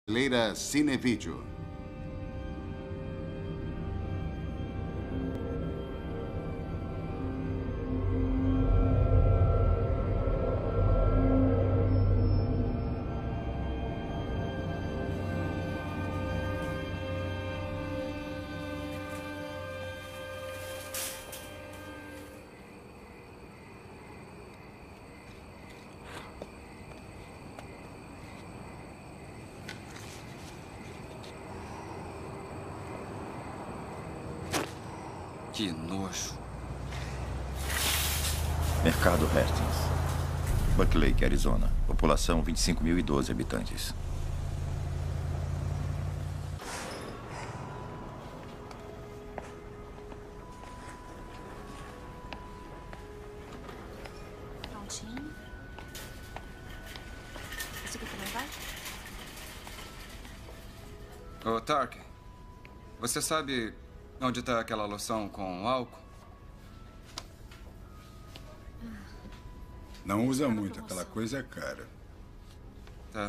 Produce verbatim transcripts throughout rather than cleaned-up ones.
Leira Cinevídeo. Que nojo. Mercado Hastings. Buck Lake, Arizona. População vinte e cinco mil e doze habitantes. Prontinho. Esse aqui também vai? Ô, Tark, você sabe onde está aquela loção com álcool? Não usa muito, aquela coisa é cara. Tá.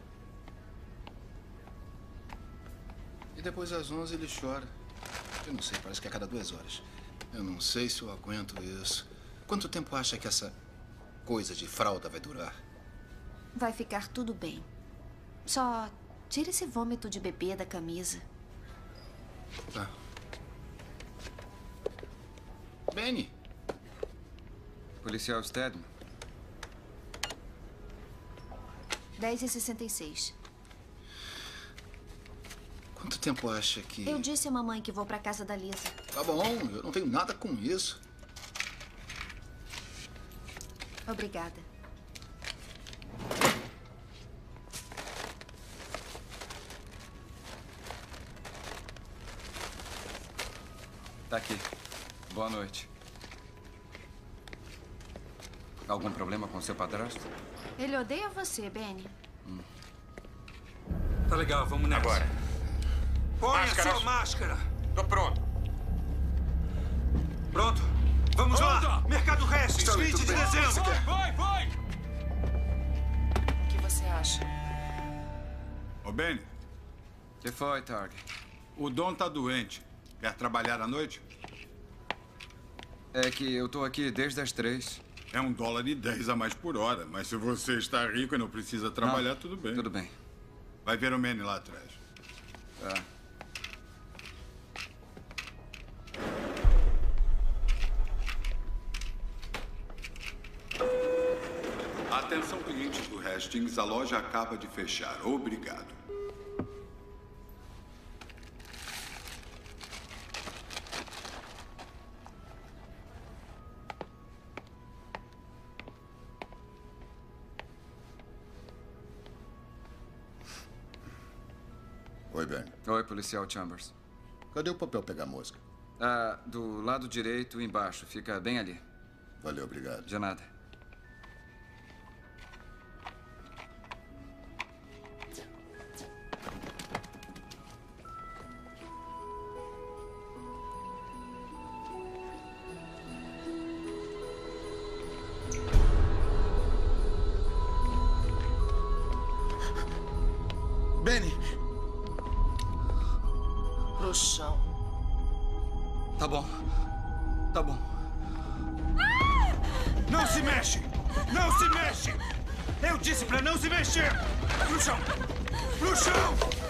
E depois às onze ele chora. Eu não sei, parece que é a cada duas horas. Eu não sei se eu aguento isso. Quanto tempo acha que essa coisa de fralda vai durar? Vai ficar tudo bem. Só tira esse vômito de bebê da camisa. Tá. Benny. Policial Stedman. dez e sessenta e seis. Quanto tempo acha que... Eu disse à mamãe que vou pra casa da Lisa. Tá bom, eu não tenho nada com isso. Obrigada. Tá aqui. Boa noite. Algum problema com seu padrasto? Ele odeia você, Benny. Hum. Tá legal, vamos nessa. Agora. Põe Máscaras. a sua máscara. Tô pronto. Pronto? Vamos lá. Pronto. Mercado Hastings, Stanley, vinte de tudo bem? dezembro. Vai, vai! O que você acha? Ô, Benny, O que foi, Tark? o Don tá doente. Quer trabalhar à noite? É que eu tô aqui desde as três. É um dólar e dez a mais por hora. Mas se você está rico e não precisa trabalhar, Não, tudo bem. Tudo bem. Vai ver o Manny lá atrás. Tá. Atenção, clientes do Hastings. A loja acaba de fechar. Obrigado. Oi, Benny. Oi, policial Chambers. Cadê o papel pegar mosca? Ah, do lado direito embaixo. Fica bem ali. Valeu, obrigado. De nada. Benny! Pro chão. Tá bom. Tá bom. Não se mexe! Não se mexe! Eu disse pra não se mexer! Pro chão! Pro chão!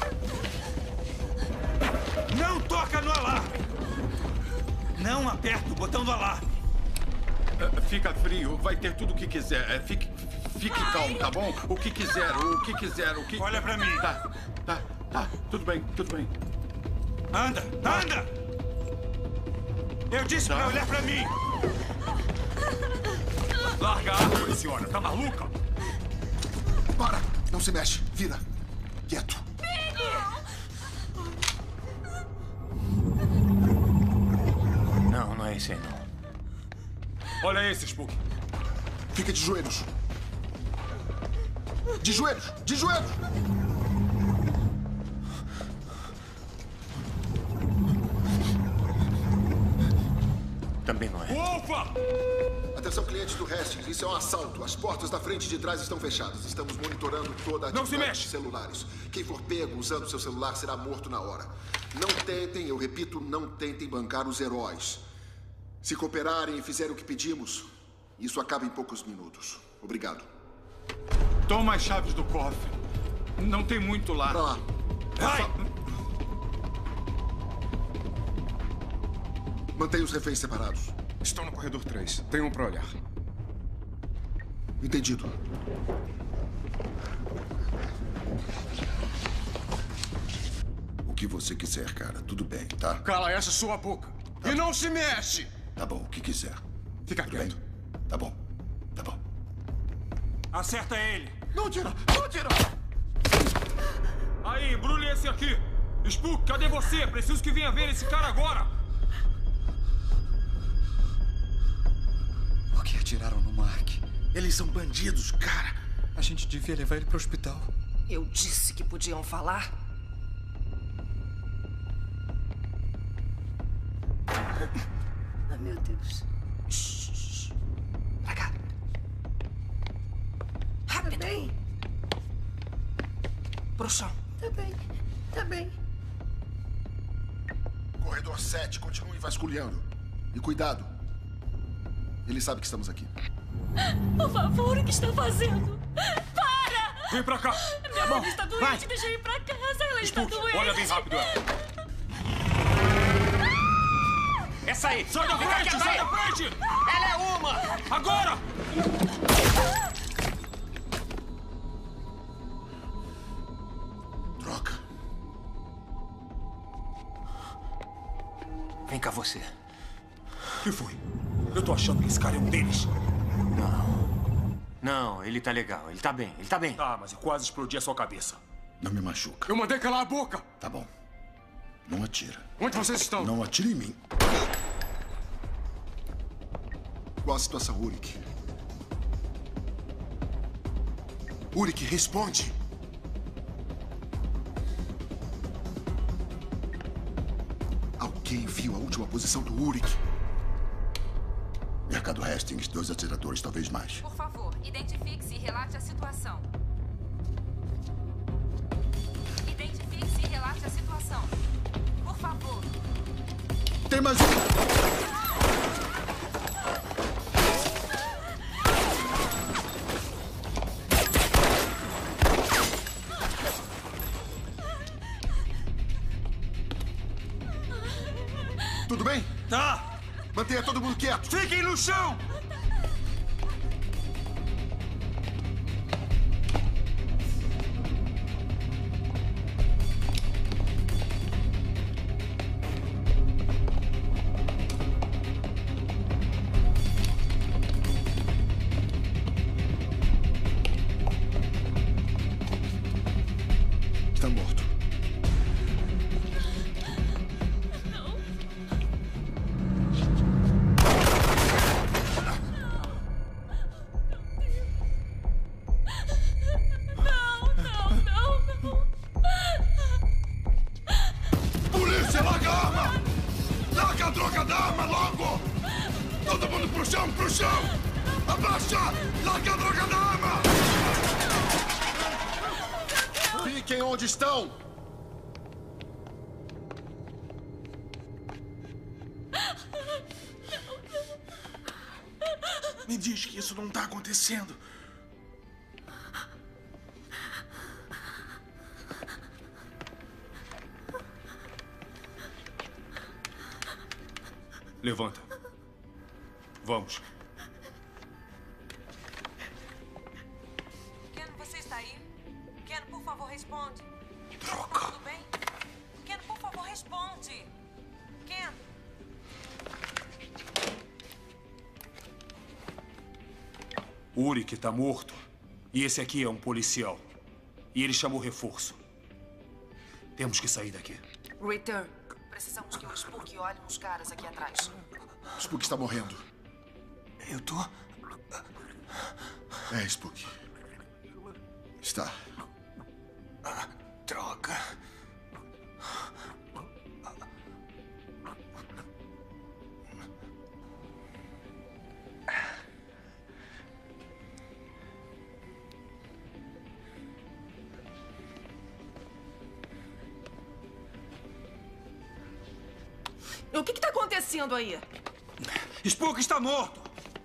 Não toca no alarme! Não aperta o botão do alarme! Uh, fica frio. Vai ter tudo o que quiser. É, fique, fique calmo, tá bom? O que quiser, o que quiser, o que... Olha pra mim! Tá, tá, tá. Tudo bem, tudo bem. Anda! Anda! Eu disse pra olhar pra mim! Larga a arma, senhora. Tá maluca? Para! Não se mexe. Vira. Quieto. Não, não é esse aí, não. Olha esse, Spook. Fica de joelhos. De joelhos! De joelhos! Também não é. Ufa! Atenção, clientes do Hastings. Isso é um assalto. As portas da frente e de trás estão fechadas. Estamos monitorando toda a Não se atividade mexe! de celulares. Quem for pego usando seu celular será morto na hora. Não tentem, eu repito, não tentem bancar os heróis. Se cooperarem e fizerem o que pedimos, isso acaba em poucos minutos. Obrigado. Toma as chaves do cofre. Não tem muito lá. Pra lá. Vai! Só... Mantenha os reféns separados. Estou no corredor três. Tenho um pra olhar. Entendido. O que você quiser, cara. Tudo bem, tá? Cala essa sua boca. Tá. E não se mexe! Tá bom, o que quiser. Fica Tudo quieto. bem? Tá bom. Tá bom. Acerta ele. Não tira! Não tira! Aí, embrulhe esse aqui. Spook, cadê você? Preciso que venha ver esse cara agora. Por que atiraram no Mark? Eles são bandidos, cara. A gente devia levar ele pro hospital. Eu disse que podiam falar. Ai, meu Deus. Shhh. Pra cá. Rápido. Tá bem? Pro chão. Tá bem. Tá bem. Corredor sete, continue vasculhando. E cuidado. Ele sabe que estamos aqui. Por favor, o que está fazendo? Para! Vem pra cá. Minha mãe está doente, vai. Deixa eu ir pra casa. Ela Spook, está doente. olha bem rápido ela. Essa aí! Sai da frente, sai da frente! Ela é uma! Agora! Droga. Vem cá você. O que foi? Eu tô achando que esse cara é um deles. Não. Não, ele tá legal. Ele tá bem. Ele tá bem. Tá, mas eu quase explodi a sua cabeça. Não me machuca. Eu mandei calar a boca! Tá bom. Não atira. Onde vocês estão? Não atire em mim. Qual a situação, Urik? Urik, responde! Alguém viu a última posição do Urik? Mercado Hastings, dois atiradores, talvez mais. Por favor, identifique-se e relate a situação. Identifique-se e relate a situação. Por favor. Tem mais um! Tudo bem? Tá! Mantenha todo mundo quieto! Fiquem no chão! Está morto. Polícia, larga a arma! Larga a droga da arma logo! Todo mundo pro chão, pro chão! Abaixa! Larga a droga da arma! Fiquem onde estão! Me diz que isso não tá acontecendo. Levanta. Vamos. Ken, você está aí? Ken, por favor, responde. Droga! Tá tudo bem? Ken, por favor, responde. Ken. O Urik tá morto. E esse aqui é um policial. E ele chamou reforço. Temos que sair daqui. Ritter, precisamos que o Spook olhe nos caras aqui atrás. Spook está morrendo. Eu tô... É, Spook. Está. Ah, droga. O que está acontecendo aí? Spook está morto!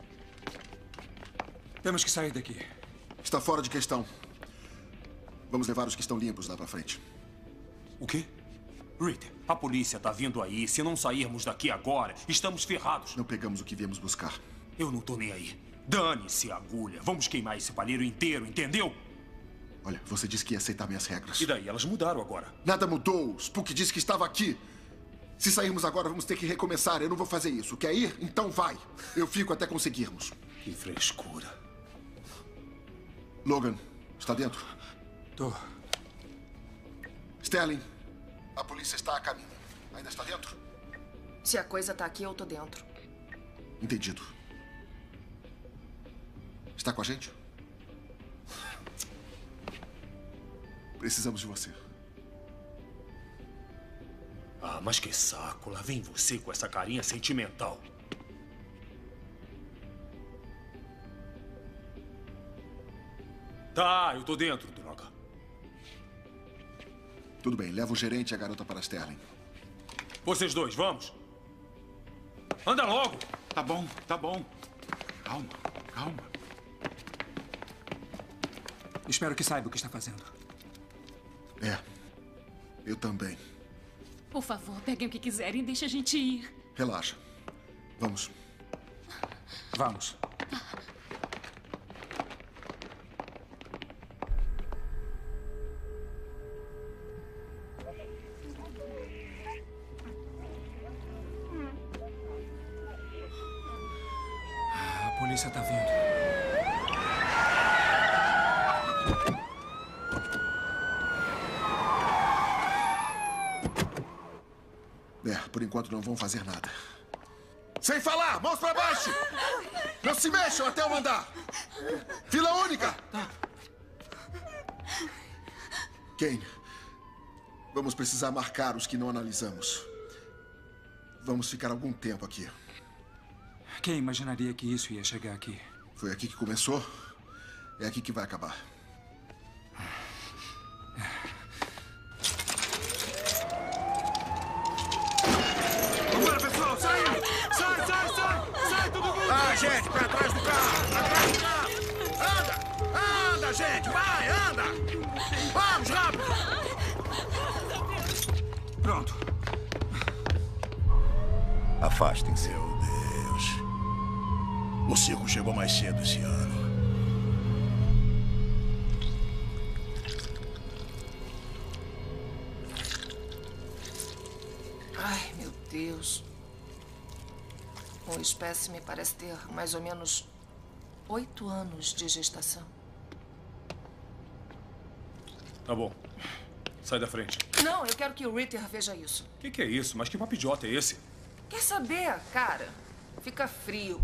Temos que sair daqui. Está fora de questão. Vamos levar os que estão limpos lá pra frente. O quê? Ritter, a polícia tá vindo aí. Se não sairmos daqui agora, estamos ferrados. Não pegamos o que viemos buscar. Eu não tô nem aí. Dane-se, agulha. Vamos queimar esse palheiro inteiro, entendeu? Olha, você disse que ia aceitar minhas regras. E daí? Elas mudaram agora. Nada mudou. Spook disse que estava aqui. Se sairmos agora, vamos ter que recomeçar. Eu não vou fazer isso. Quer ir? Então vai. Eu fico até conseguirmos. Que frescura. Logan, está dentro? Tô. Sterling, a polícia está a caminho. Ainda está dentro? Se a coisa tá aqui, eu tô dentro. Entendido. Está com a gente? Precisamos de você. Ah, mas que saco. Lá vem você com essa carinha sentimental. Tá, eu tô dentro, droga. Tudo bem, leva o gerente e a garota para Sterling. Vocês dois, vamos? Anda logo! Tá bom, tá bom. Calma, calma. Espero que saiba o que está fazendo. É, eu também. Por favor, peguem o que quiserem e deixem a gente ir. Relaxa. Vamos. Vamos. A polícia está vindo. É, por enquanto não vão fazer nada. Sem falar! Mãos pra baixo! Não se mexam até eu mandar! Fila única! Kane, vamos precisar marcar os que não analisamos. Vamos ficar algum tempo aqui. Quem imaginaria que isso ia chegar aqui? Foi aqui que começou, é aqui que vai acabar. Vambora, pessoal! Sai! Sai, sai, sai! Sai, todo mundo! Ah, gente, pra trás do carro! Pra trás do carro! Anda! Anda, gente! Vai, anda! Vamos, rápido! Pronto. Afastem-se. Meu Deus. O circo chegou mais cedo esse ano. Ai, meu Deus. O espécime parece ter mais ou menos oito anos de gestação. Tá bom. Sai da frente. Não, eu quero que o Ritter veja isso. O que, que é isso? Mas que papo idiota é esse? Quer saber, cara? Fica frio.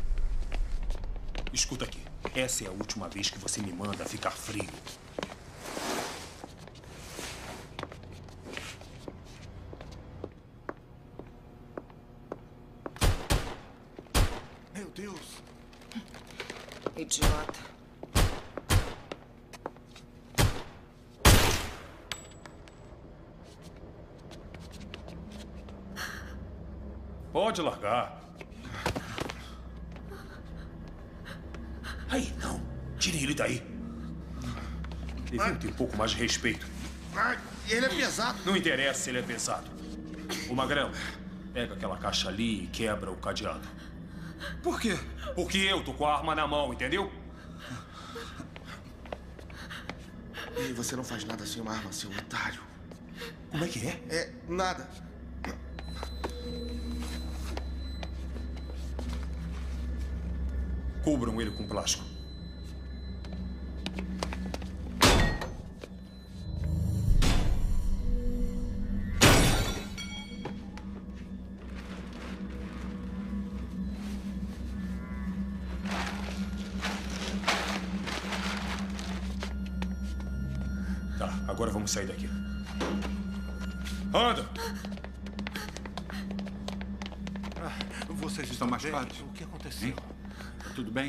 Escuta aqui. Essa é a última vez que você me manda ficar frio. Meu Deus. Idiota. Pode largar. Aí, não. Tirem ele daí. Deviam ter um pouco mais de respeito. Ai, ele é pesado. Não interessa se ele é pesado. O Magrelo, pega aquela caixa ali e quebra o cadeado. Por quê? Porque eu tô com a arma na mão, entendeu? E você não faz nada sem uma arma, seu otário. Como é que é? É, nada. Cubram ele com plástico. Tá, agora vamos sair daqui. Anda! Ah, vocês estão machucados? O que aconteceu? Hein? Tudo bem?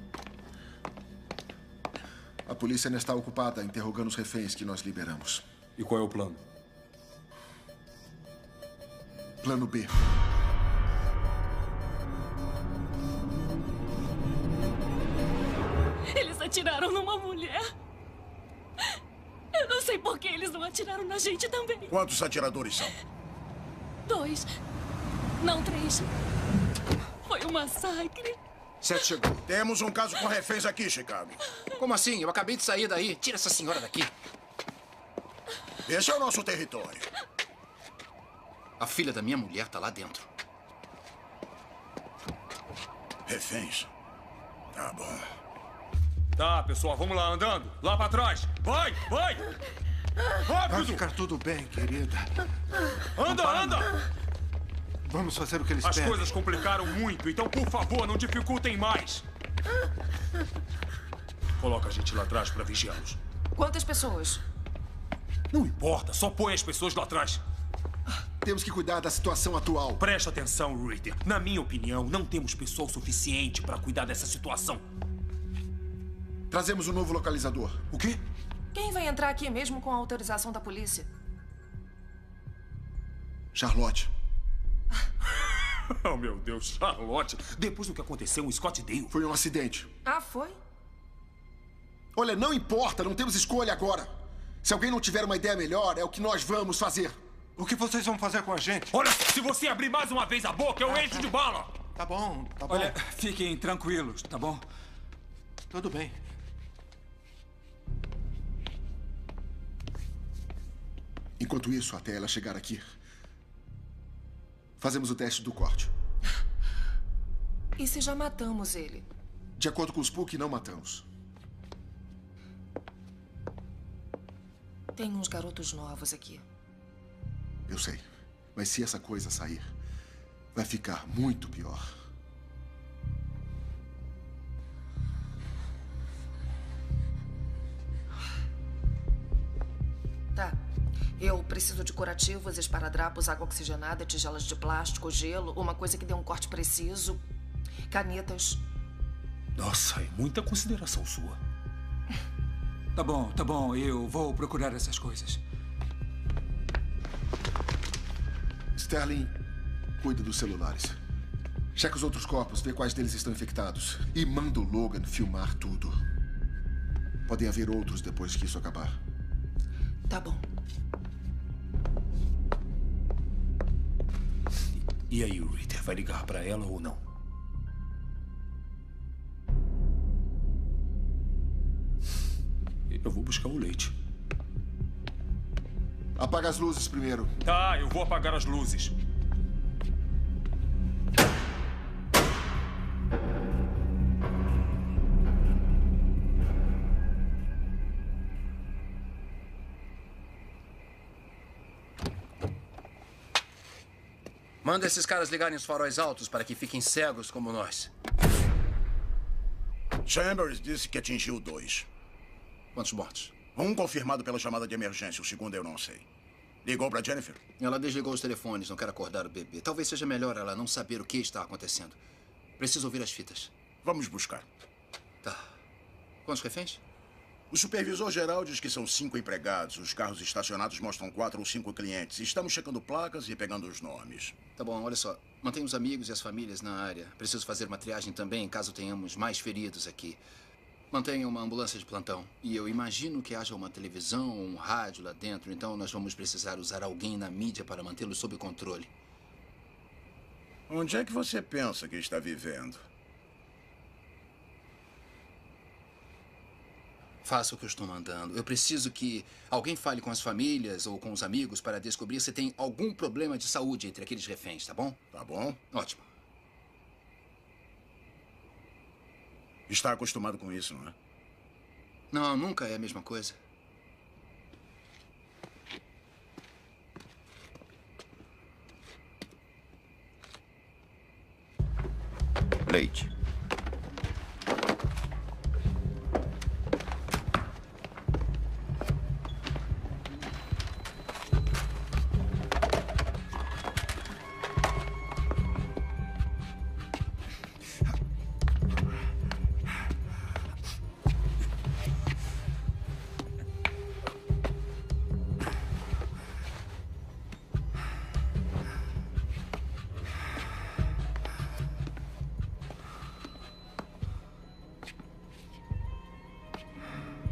A polícia ainda está ocupada interrogando os reféns que nós liberamos. E qual é o plano? Plano B. Eles atiraram numa mulher. Eu não sei por que eles não atiraram na gente também. Quantos atiradores são? Dois. Não, três. Foi um massacre. Sete chegou. Temos um caso com reféns aqui, Chicago. Como assim? Eu acabei de sair daí. Tira essa senhora daqui. Esse é o nosso território. A filha da minha mulher tá lá dentro. Reféns? Tá bom. Tá, pessoal, vamos lá, andando. Lá pra trás. Vai, vai! Rápido! Vai ficar tudo bem, querida. Anda, anda! Vamos fazer o que eles As pedem. coisas complicaram muito, então, por favor, não dificultem mais. Coloca a gente lá atrás pra vigiá-los. Quantas pessoas? Não importa, só põe as pessoas lá atrás. Temos que cuidar da situação atual. Presta atenção, Ritter. Na minha opinião, não temos pessoal suficiente para cuidar dessa situação. Trazemos um novo localizador. O quê? Quem vai entrar aqui mesmo com a autorização da polícia? Charlotte. Oh, meu Deus, Charlotte. Depois do que aconteceu em Scottsdale. Foi um acidente. Ah, foi? Olha, não importa, não temos escolha agora. Se alguém não tiver uma ideia melhor, é o que nós vamos fazer. O que vocês vão fazer com a gente? Olha, se você abrir mais uma vez a boca, eu encho de bala. Tá bom, tá bom. Olha, fiquem tranquilos, tá bom? Tudo bem. Enquanto isso, até ela chegar aqui, fazemos o teste do corte. E se já matamos ele? De acordo com os P U C, não matamos. Tem uns garotos novos aqui. Eu sei. Mas se essa coisa sair, vai ficar muito pior. Tá. Eu preciso de curativos, esparadrapos, água oxigenada, tigelas de plástico, gelo, uma coisa que dê um corte preciso, canetas. Nossa, é muita consideração sua. Tá bom, tá bom. Eu vou procurar essas coisas. Sterling, cuida dos celulares. Checa os outros corpos, vê quais deles estão infectados. E manda o Logan filmar tudo. Podem haver outros depois que isso acabar. Tá bom. E aí, o Ritter vai ligar pra ela ou não? Eu vou buscar o leite. Apaga as luzes primeiro. Tá, eu vou apagar as luzes. Manda esses caras ligarem os faróis altos para que fiquem cegos como nós. Chambers disse que atingiu dois. Quantos mortos? Um confirmado pela chamada de emergência, o segundo eu não sei. Ligou para Jennifer? Ela desligou os telefones, não quer acordar o bebê. Talvez seja melhor ela não saber o que está acontecendo. Preciso ouvir as fitas. Vamos buscar. Tá. Quantos reféns? O supervisor geral diz que são cinco empregados. Os carros estacionados mostram quatro ou cinco clientes. Estamos checando placas e pegando os nomes. Tá bom, olha só. Mantenha os amigos e as famílias na área. Preciso fazer uma triagem também, caso tenhamos mais feridos aqui. Mantenha uma ambulância de plantão. E eu imagino que haja uma televisão ou um rádio lá dentro, então nós vamos precisar usar alguém na mídia para mantê-lo sob controle. Onde é que você pensa que está vivendo? Faça o que eu estou mandando. Eu preciso que alguém fale com as famílias ou com os amigos para descobrir se tem algum problema de saúde entre aqueles reféns, tá bom? Tá bom. Ótimo. Está acostumado com isso, não é? Não, nunca é a mesma coisa. Leite.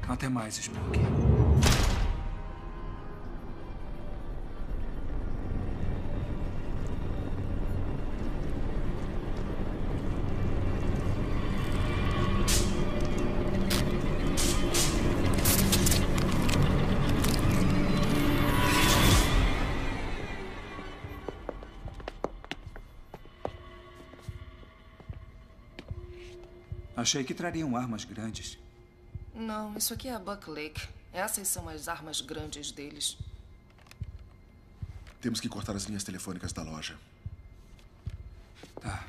Até mais, Spock. Achei que trariam armas grandes. Não, isso aqui é a Buck Lake. Essas são as armas grandes deles. Temos que cortar as linhas telefônicas da loja. Tá.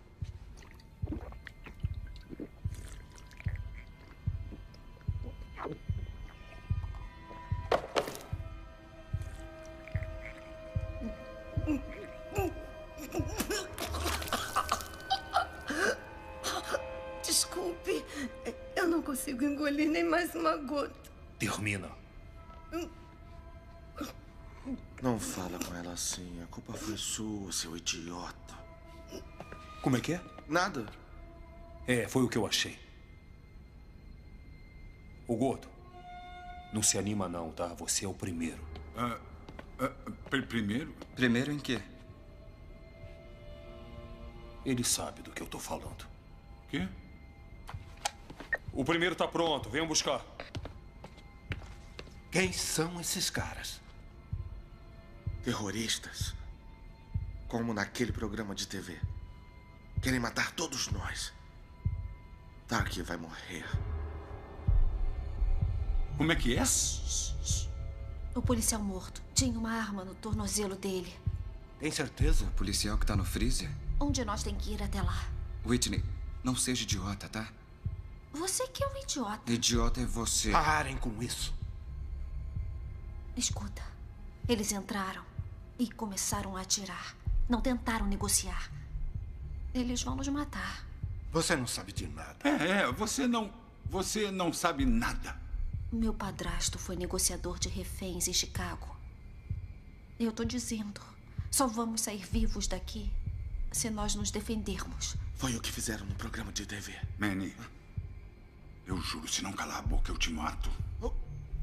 Desculpe, eu não consigo engolir nem mais uma gota. Termina. Não fala com ela assim. A culpa foi sua, seu idiota. Como é que é? Nada. É, foi o que eu achei. O gordo, não se anima não, tá? Você é o primeiro. Ah, ah, pr- primeiro? Primeiro em quê? Ele sabe do que eu tô falando. Quê? O primeiro tá pronto, venham buscar. Quem são esses caras? Terroristas. Como naquele programa de T V. Querem matar todos nós. Tark vai morrer. Como é que é? O policial morto tinha uma arma no tornozelo dele. Tem certeza? O policial que tá no freezer? Um de nós tem que ir até lá. Whitney, não seja idiota, tá? Você que é um idiota. Idiota é você. Parem com isso. Escuta, eles entraram e começaram a atirar. Não tentaram negociar. Eles vão nos matar. Você não sabe de nada. É, é, você não... Você não sabe nada. Meu padrasto foi negociador de reféns em Chicago. Eu tô dizendo, só vamos sair vivos daqui se nós nos defendermos. Foi o que fizeram no programa de T V. Manny, eu juro, se não calar a boca, eu te mato. Oh.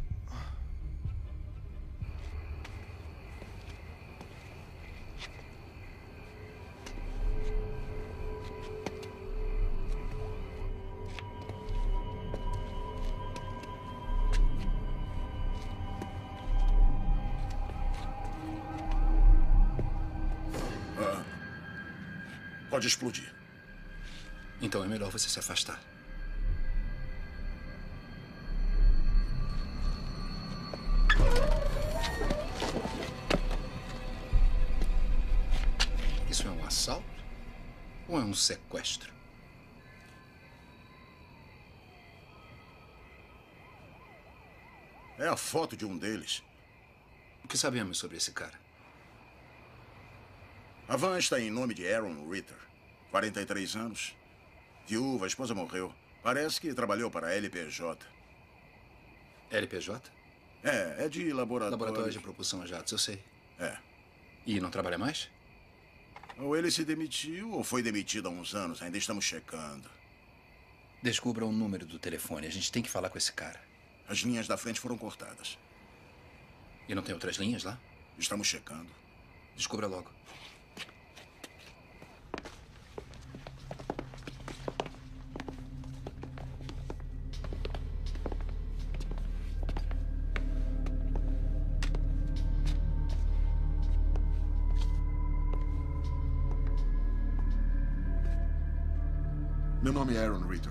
Pode explodir. Então é melhor você se afastar. Isso é um assalto? Ou é um sequestro? É a foto de um deles. O que sabemos sobre esse cara? A van está em nome de Aaron Ritter. quarenta e três anos. Viúva, a esposa morreu. Parece que trabalhou para a L P J. L P J? É, é de laboratório. Laboratório de propulsão a jatos, eu sei. É. E não trabalha mais? Ou ele se demitiu ou foi demitido há uns anos. Ainda estamos checando. Descubra o número do telefone. A gente tem que falar com esse cara. As linhas da frente foram cortadas. E não tem outras linhas lá? Estamos checando. Descubra logo. Meu nome é Aaron Ritter.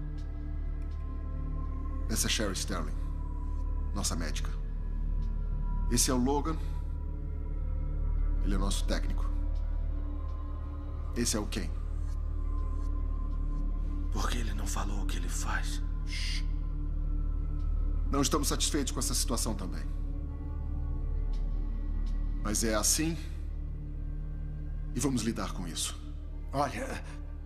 Essa é Sherry Sterling, nossa médica. Esse é o Logan. Ele é o nosso técnico. Esse é o Ken. Por que ele não falou o que ele faz? Shhh. Não estamos satisfeitos com essa situação também. Mas é assim e vamos lidar com isso. Olha,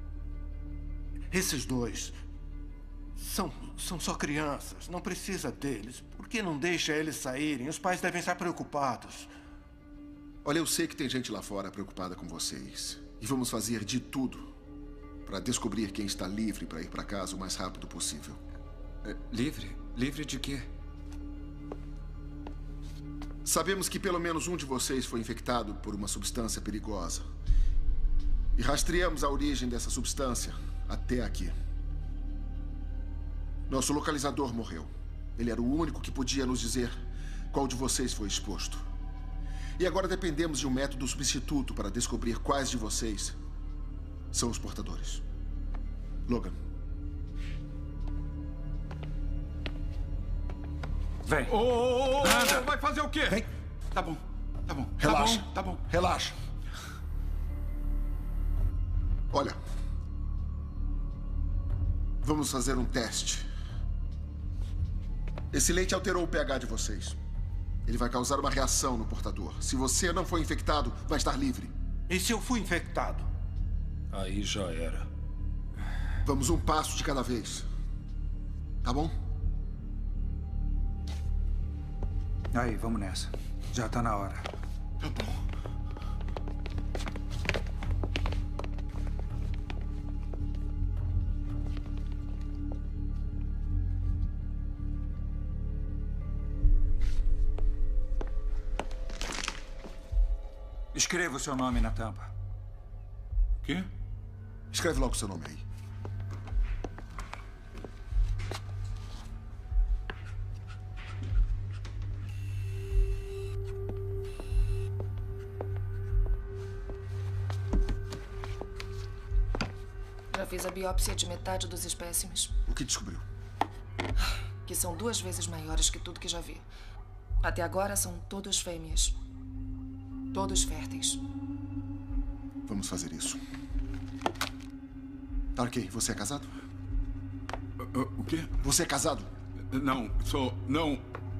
esses dois são, são só crianças. Não precisa deles. Por que não deixa eles saírem? Os pais devem estar preocupados. Olha, eu sei que tem gente lá fora preocupada com vocês. E vamos fazer de tudo para descobrir quem está livre para ir para casa o mais rápido possível. É, livre? Livre de quê? Sabemos que pelo menos um de vocês foi infectado por uma substância perigosa. E rastreamos a origem dessa substância até aqui. Nosso localizador morreu. Ele era o único que podia nos dizer qual de vocês foi exposto. E agora dependemos de um método substituto para descobrir quais de vocês são os portadores. Logan. Vem. Ô, oh, oh, oh, vai fazer o quê? Vem. Tá bom, tá bom. Relaxa. Tá bom, tá bom. Relaxa. Olha. Vamos fazer um teste. Esse leite alterou o pH de vocês. Ele vai causar uma reação no portador. Se você não for infectado, vai estar livre. E se eu fui infectado? Aí já era. Vamos um passo de cada vez. Tá bom? Aí, vamos nessa. Já tá na hora. Tá bom. Escreva o seu nome na tampa. Quê? Escreve logo o seu nome aí. Já fiz a biópsia de metade dos espécimes. O que descobriu? Que são duas vezes maiores que tudo que já vi. Até agora são todos fêmeas. Todos férteis. Vamos fazer isso. Tarkey, você é casado? O quê? Você é casado? Não, sou... Não...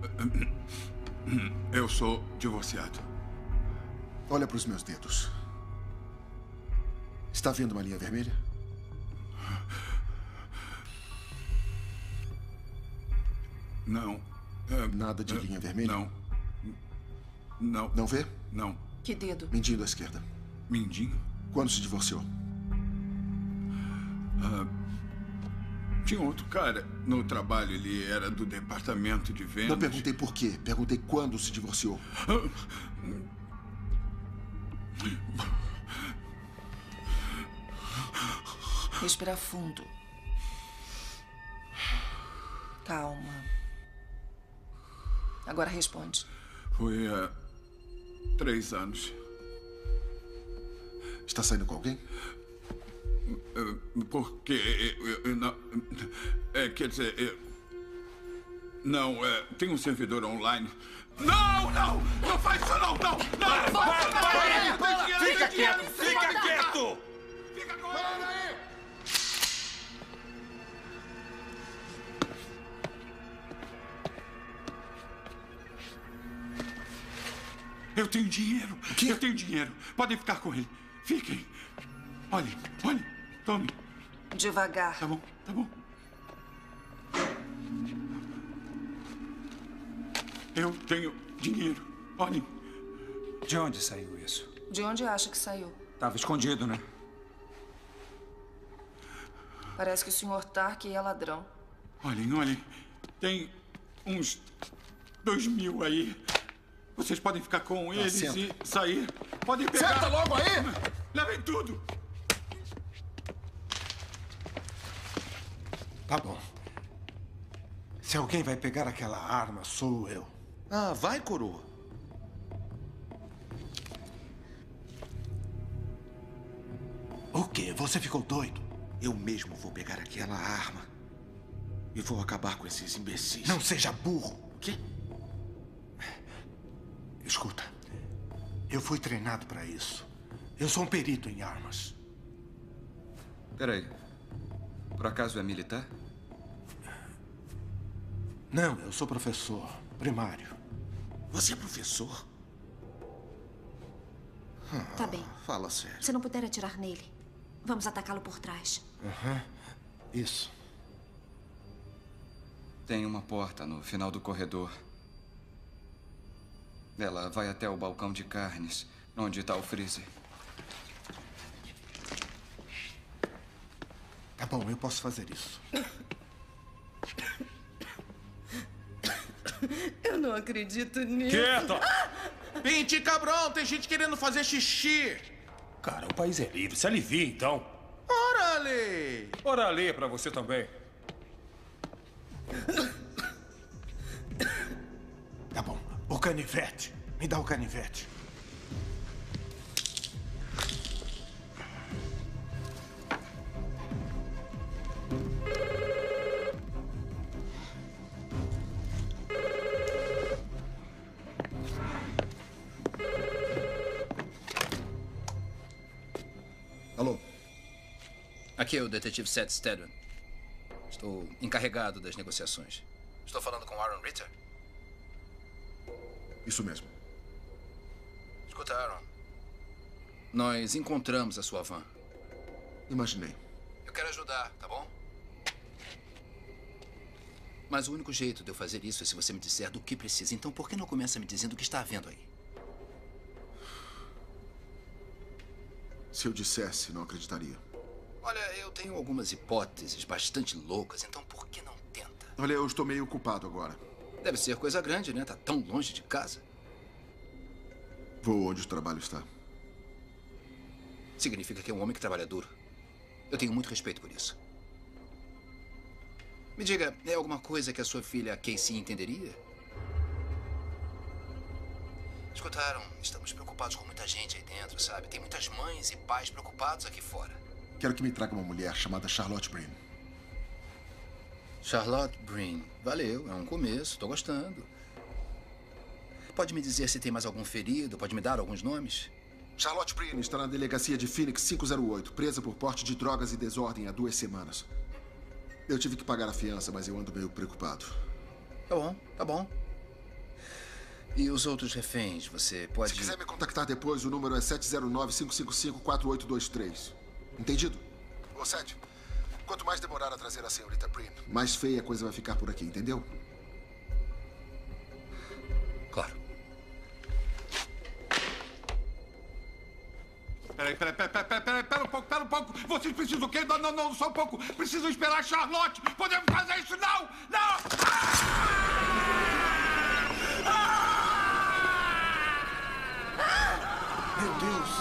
Eu sou divorciado. Olha para os meus dedos. Está vendo uma linha vermelha? Não. Nada de linha vermelha? Não. Não. Não vê? Não. Que dedo? Mindinho à esquerda. Mindinho? Quando se divorciou? Ah, tinha outro cara no trabalho, ele era do departamento de vendas. Não perguntei por quê, perguntei quando se divorciou. Respira fundo. Calma. Agora responde. Foi há três anos. Está saindo com alguém? Porque eu, eu não, é, quer dizer, eu, não, é, tem um servidor online. Não, não, não faz isso não, não, não, Para, não, para, não, para, não, fica não, quieto, não, fica não, quieto. Fica com ele. Eu tenho dinheiro. O quê? Eu tenho dinheiro. Podem ficar com ele. Fiquem. Olhem, olhem. Tome. Devagar. Tá bom, tá bom. Eu tenho dinheiro. Olhem. De onde saiu isso? De onde acha que saiu? Tava escondido, né? Parece que o senhor Tark é ladrão. Olhem, olhem. Tem uns dois mil aí. Vocês podem ficar com eles senta. e sair. Podem pegar. Senta logo aí! Levem tudo. Tá bom. Se alguém vai pegar aquela arma, sou eu. Ah, vai, coroa. O quê? Você ficou doido? Eu mesmo vou pegar aquela arma e vou acabar com esses imbecis. Não seja burro. O quê? Escuta, eu fui treinado para isso. Eu sou um perito em armas. Peraí. Por acaso é militar? Não, eu sou professor primário. Você é professor? Tá bem. Fala sério. Se não puder atirar nele, vamos atacá-lo por trás. Aham. Isso. Tem uma porta no final do corredor. Ela vai até o balcão de carnes, onde está o freezer. Tá bom, eu posso fazer isso. Eu não acredito nisso. Quieta! Pinte, cabrão, tem gente querendo fazer xixi. Cara, o país é livre. Se alivia, então. Orale! Orale pra você também. Tá bom. O canivete. Me dá o canivete. Alô? Aqui é o detetive Seth Stedman. Estou encarregado das negociações. Estou falando com Aaron Ritter? Isso mesmo. Escuta, Aaron. Nós encontramos a sua van. Imaginei. Eu quero ajudar, tá bom? Mas o único jeito de eu fazer isso é se você me disser do que precisa. Então, por que não começa me dizendo o que está havendo aí? Se eu dissesse, não acreditaria. Olha, eu tenho algumas hipóteses bastante loucas, então por que não tenta? Olha, eu estou meio ocupado agora. Deve ser coisa grande, né? Tá tão longe de casa. Vou onde o trabalho está. Significa que é um homem que trabalha duro. Eu tenho muito respeito por isso. Me diga, é alguma coisa que a sua filha Casey entenderia? Escutaram? Estamos preocupados com muita gente aí dentro, sabe? Tem muitas mães e pais preocupados aqui fora. Quero que me traga uma mulher chamada Charlotte Breen. Charlotte Breen. Valeu, é um começo, tô gostando. Pode me dizer se tem mais algum ferido? Pode me dar alguns nomes? Charlotte Breen está na delegacia de Phoenix cinco zero oito, presa por porte de drogas e desordem há duas semanas. Eu tive que pagar a fiança, mas eu ando meio preocupado. Tá bom, tá bom. E os outros reféns, você pode... Se quiser me contactar depois, o número é sete zero nove, cinco cinco cinco, quatro oito dois três. Entendido? Ô, Seth, quanto mais demorar a trazer a senhorita Breen, mais feia a coisa vai ficar por aqui, entendeu? Claro. Peraí, peraí, peraí, peraí, peraí, pera um pouco, pera um pouco. Vocês precisam o quê? Não, não, não, só um pouco. Precisam esperar a Charlotte. Podemos fazer isso? Não! Não! Meu Deus!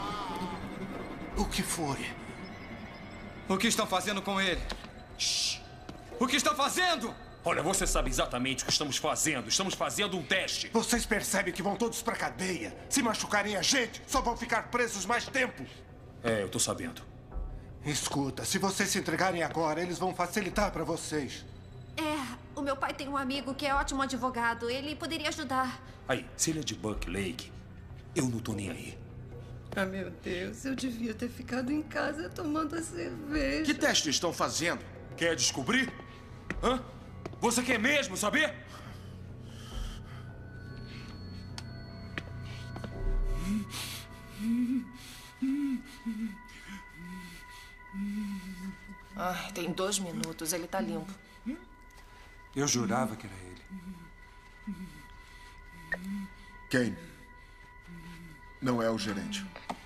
O que foi? O que estão fazendo com ele? Shhh. O que estão fazendo? Olha, você sabe exatamente o que estamos fazendo. Estamos fazendo um teste. Vocês percebem que vão todos pra cadeia. Se machucarem a gente, só vão ficar presos mais tempo. É, eu tô sabendo. Escuta, se vocês se entregarem agora, eles vão facilitar pra vocês. É, o meu pai tem um amigo que é ótimo advogado. Ele poderia ajudar. Aí, se ele é de Buck Lake, eu não tô nem aí. Ah, meu Deus, eu devia ter ficado em casa tomando a cerveja. Que teste estão fazendo? Quer descobrir? Hã? Você quer mesmo saber? Ai, tem dois minutos, ele tá limpo. Eu jurava que era ele. Kane. Não é o gerente.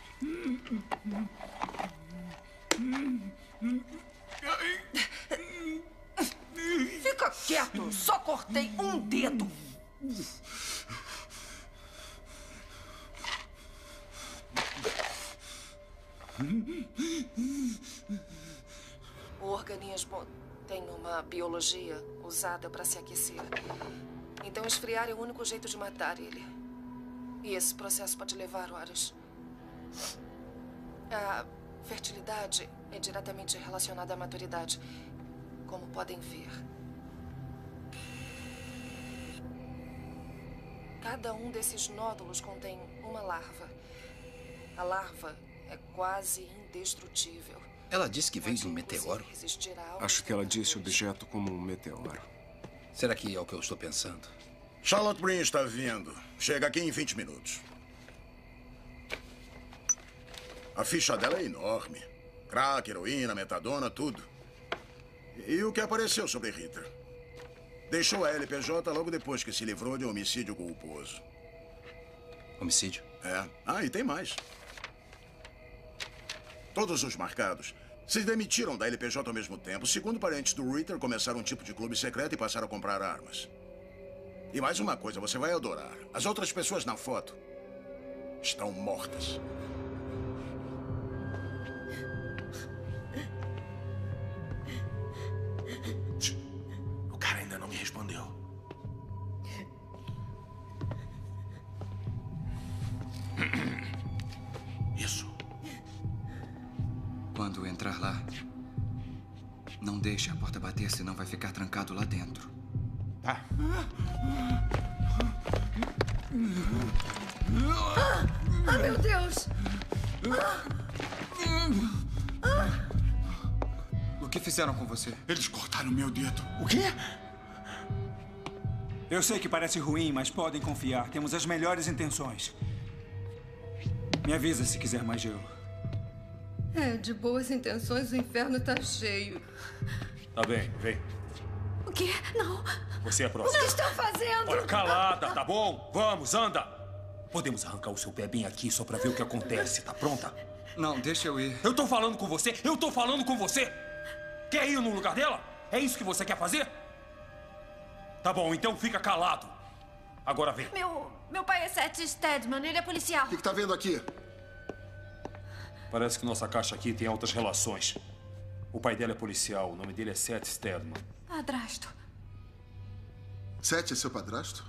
Fica quieto, só cortei um dedo. O organismo tem uma biologia usada para se aquecer. Então esfriar é o único jeito de matar ele. E esse processo pode levar horas. A fertilidade é diretamente relacionada à maturidade, como podem ver. Cada um desses nódulos contém uma larva. A larva é quase indestrutível. Ela disse que veio de um meteoro? Acho que ela disse objeto como um meteoro. Será que é o que eu estou pensando? Charlotte Breen está vindo. Chega aqui em vinte minutos. A ficha dela é enorme. Crack, heroína, metadona, tudo. E o que apareceu sobre Ritter? Deixou a L P J logo depois que se livrou de um homicídio culposo. Homicídio? É. Ah, e tem mais. Todos os marcados se demitiram da L P J ao mesmo tempo. Segundo parentes do Ritter, começaram um tipo de clube secreto e passaram a comprar armas. E mais uma coisa, você vai adorar. As outras pessoas na foto estão mortas. O cara ainda não me respondeu. Isso. Quando entrar lá, não deixe a porta bater, senão vai ficar trancado lá dentro. Tá. Ah, ah, meu Deus! Ah, ah. O que fizeram com você? Eles cortaram meu dedo. O quê? Eu sei que parece ruim, mas podem confiar. Temos as melhores intenções. Me avisa se quiser mais gelo. É, de boas intenções o inferno tá cheio. Tá bem, vem. O quê? Não. Você é a próxima. O que está fazendo? Ora, calada, tá bom? Vamos, anda. Podemos arrancar o seu pé bem aqui só pra ver o que acontece. Tá pronta? Não, deixa eu ir. Eu tô falando com você. Eu tô falando com você. Quer ir no lugar dela? É isso que você quer fazer? Tá bom, então fica calado. Agora vem. Meu, meu pai é Seth Stedman, ele é policial. O que, que tá vendo aqui? Parece que nossa caixa aqui tem altas relações. O pai dela é policial, o nome dele é Seth Stedman. Padrasto. Seth é seu padrasto?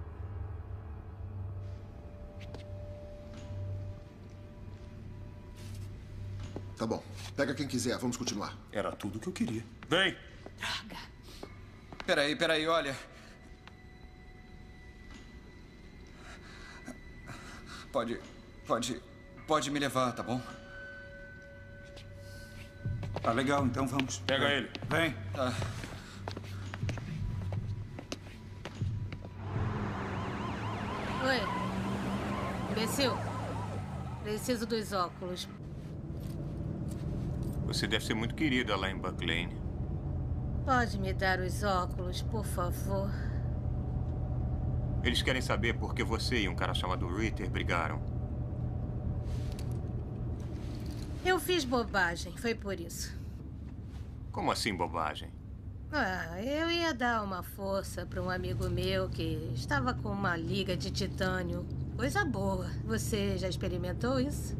Tá bom. Pega quem quiser, vamos continuar. Era tudo que eu queria. Vem! Droga. Peraí, peraí, olha. Pode, pode, pode me levar, tá bom? Tá legal, então vamos. Pega Vem. ele. Vem. Tá. Oi. Imbecil. Preciso dos óculos. Você deve ser muito querida lá em Buck Lane. Pode me dar os óculos, por favor? Eles querem saber por que você e um cara chamado Ritter brigaram. Eu fiz bobagem, foi por isso. Como assim, bobagem? Ah, eu ia dar uma força para um amigo meu que estava com uma liga de titânio. Coisa boa. Você já experimentou isso?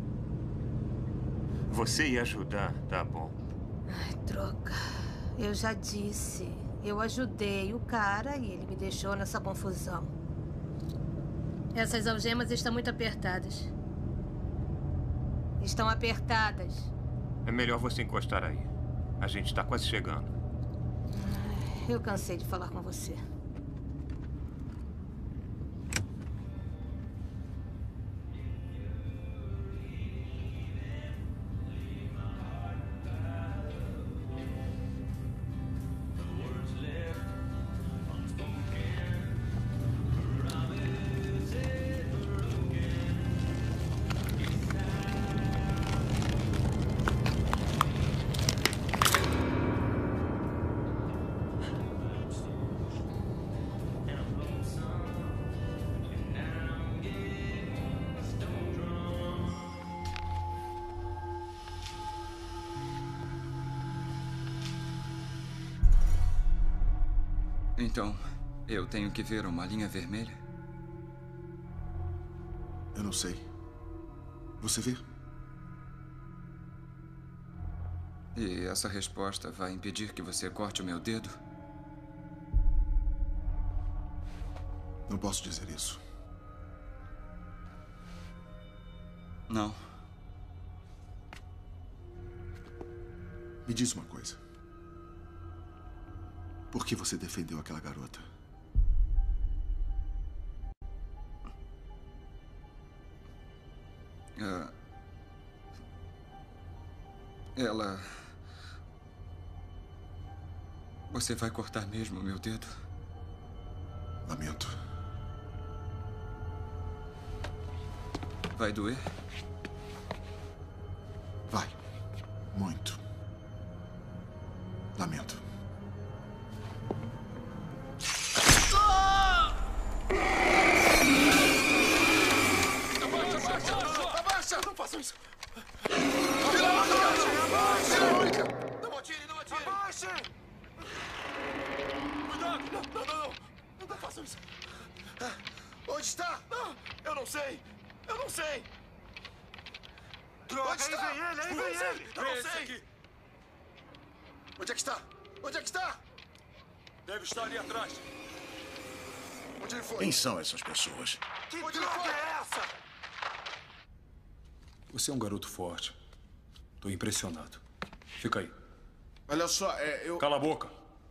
Você ia ajudar, tá bom. Ai, troca. Eu já disse. Eu ajudei o cara e ele me deixou nessa confusão. Essas algemas estão muito apertadas. Estão apertadas. É melhor você encostar aí. A gente está quase chegando. Eu cansei de falar com você. Então, eu tenho que ver uma linha vermelha? Eu não sei. Você vê? E essa resposta vai impedir que você corte o meu dedo? Não posso dizer isso. Não. Me diz uma coisa. Por que você defendeu aquela garota? Uh, ela... Você vai cortar mesmo o meu dedo? Lamento. Vai doer? Vai. Muito. Lamento. Não façam isso! Não atire, não atire! Abaixe! Cuidado! Não, não, não! Não, não façam isso! Onde está? Não, eu não sei. Eu não sei. Droga, aí vem ele, aí vem ele. Eu não sei. Aqui. Onde é que está? Onde é que está? Deve estar ali atrás. Onde ele foi? Quem são essas pessoas? Que Onde droga é essa? Você é um garoto forte. Tô impressionado. Fica aí. Olha só, é, eu... Cala a boca.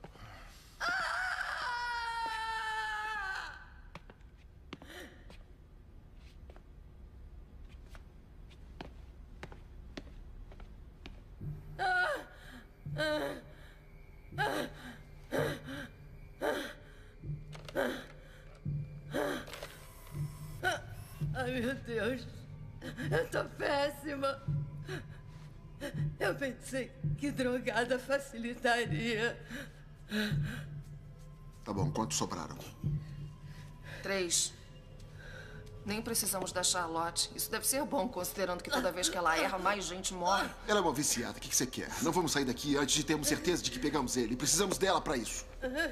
Ai, meu Deus. Eu tô péssima. Eu pensei que drogada facilitaria. Tá bom, quantos sobraram? Três. Nem precisamos da Charlotte. Isso deve ser bom, considerando que toda vez que ela erra, mais gente morre. Ela é uma viciada. O que você quer? Não vamos sair daqui antes de termos certeza de que pegamos ele. Precisamos dela pra isso.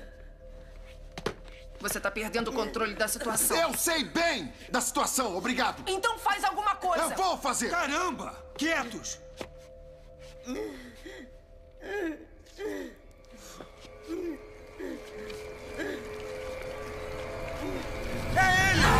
Você tá perdendo o controle da situação. Eu sei bem da situação. Obrigado. Então faz alguma coisa. Eu vou fazer. Caramba! Quietos! É ele!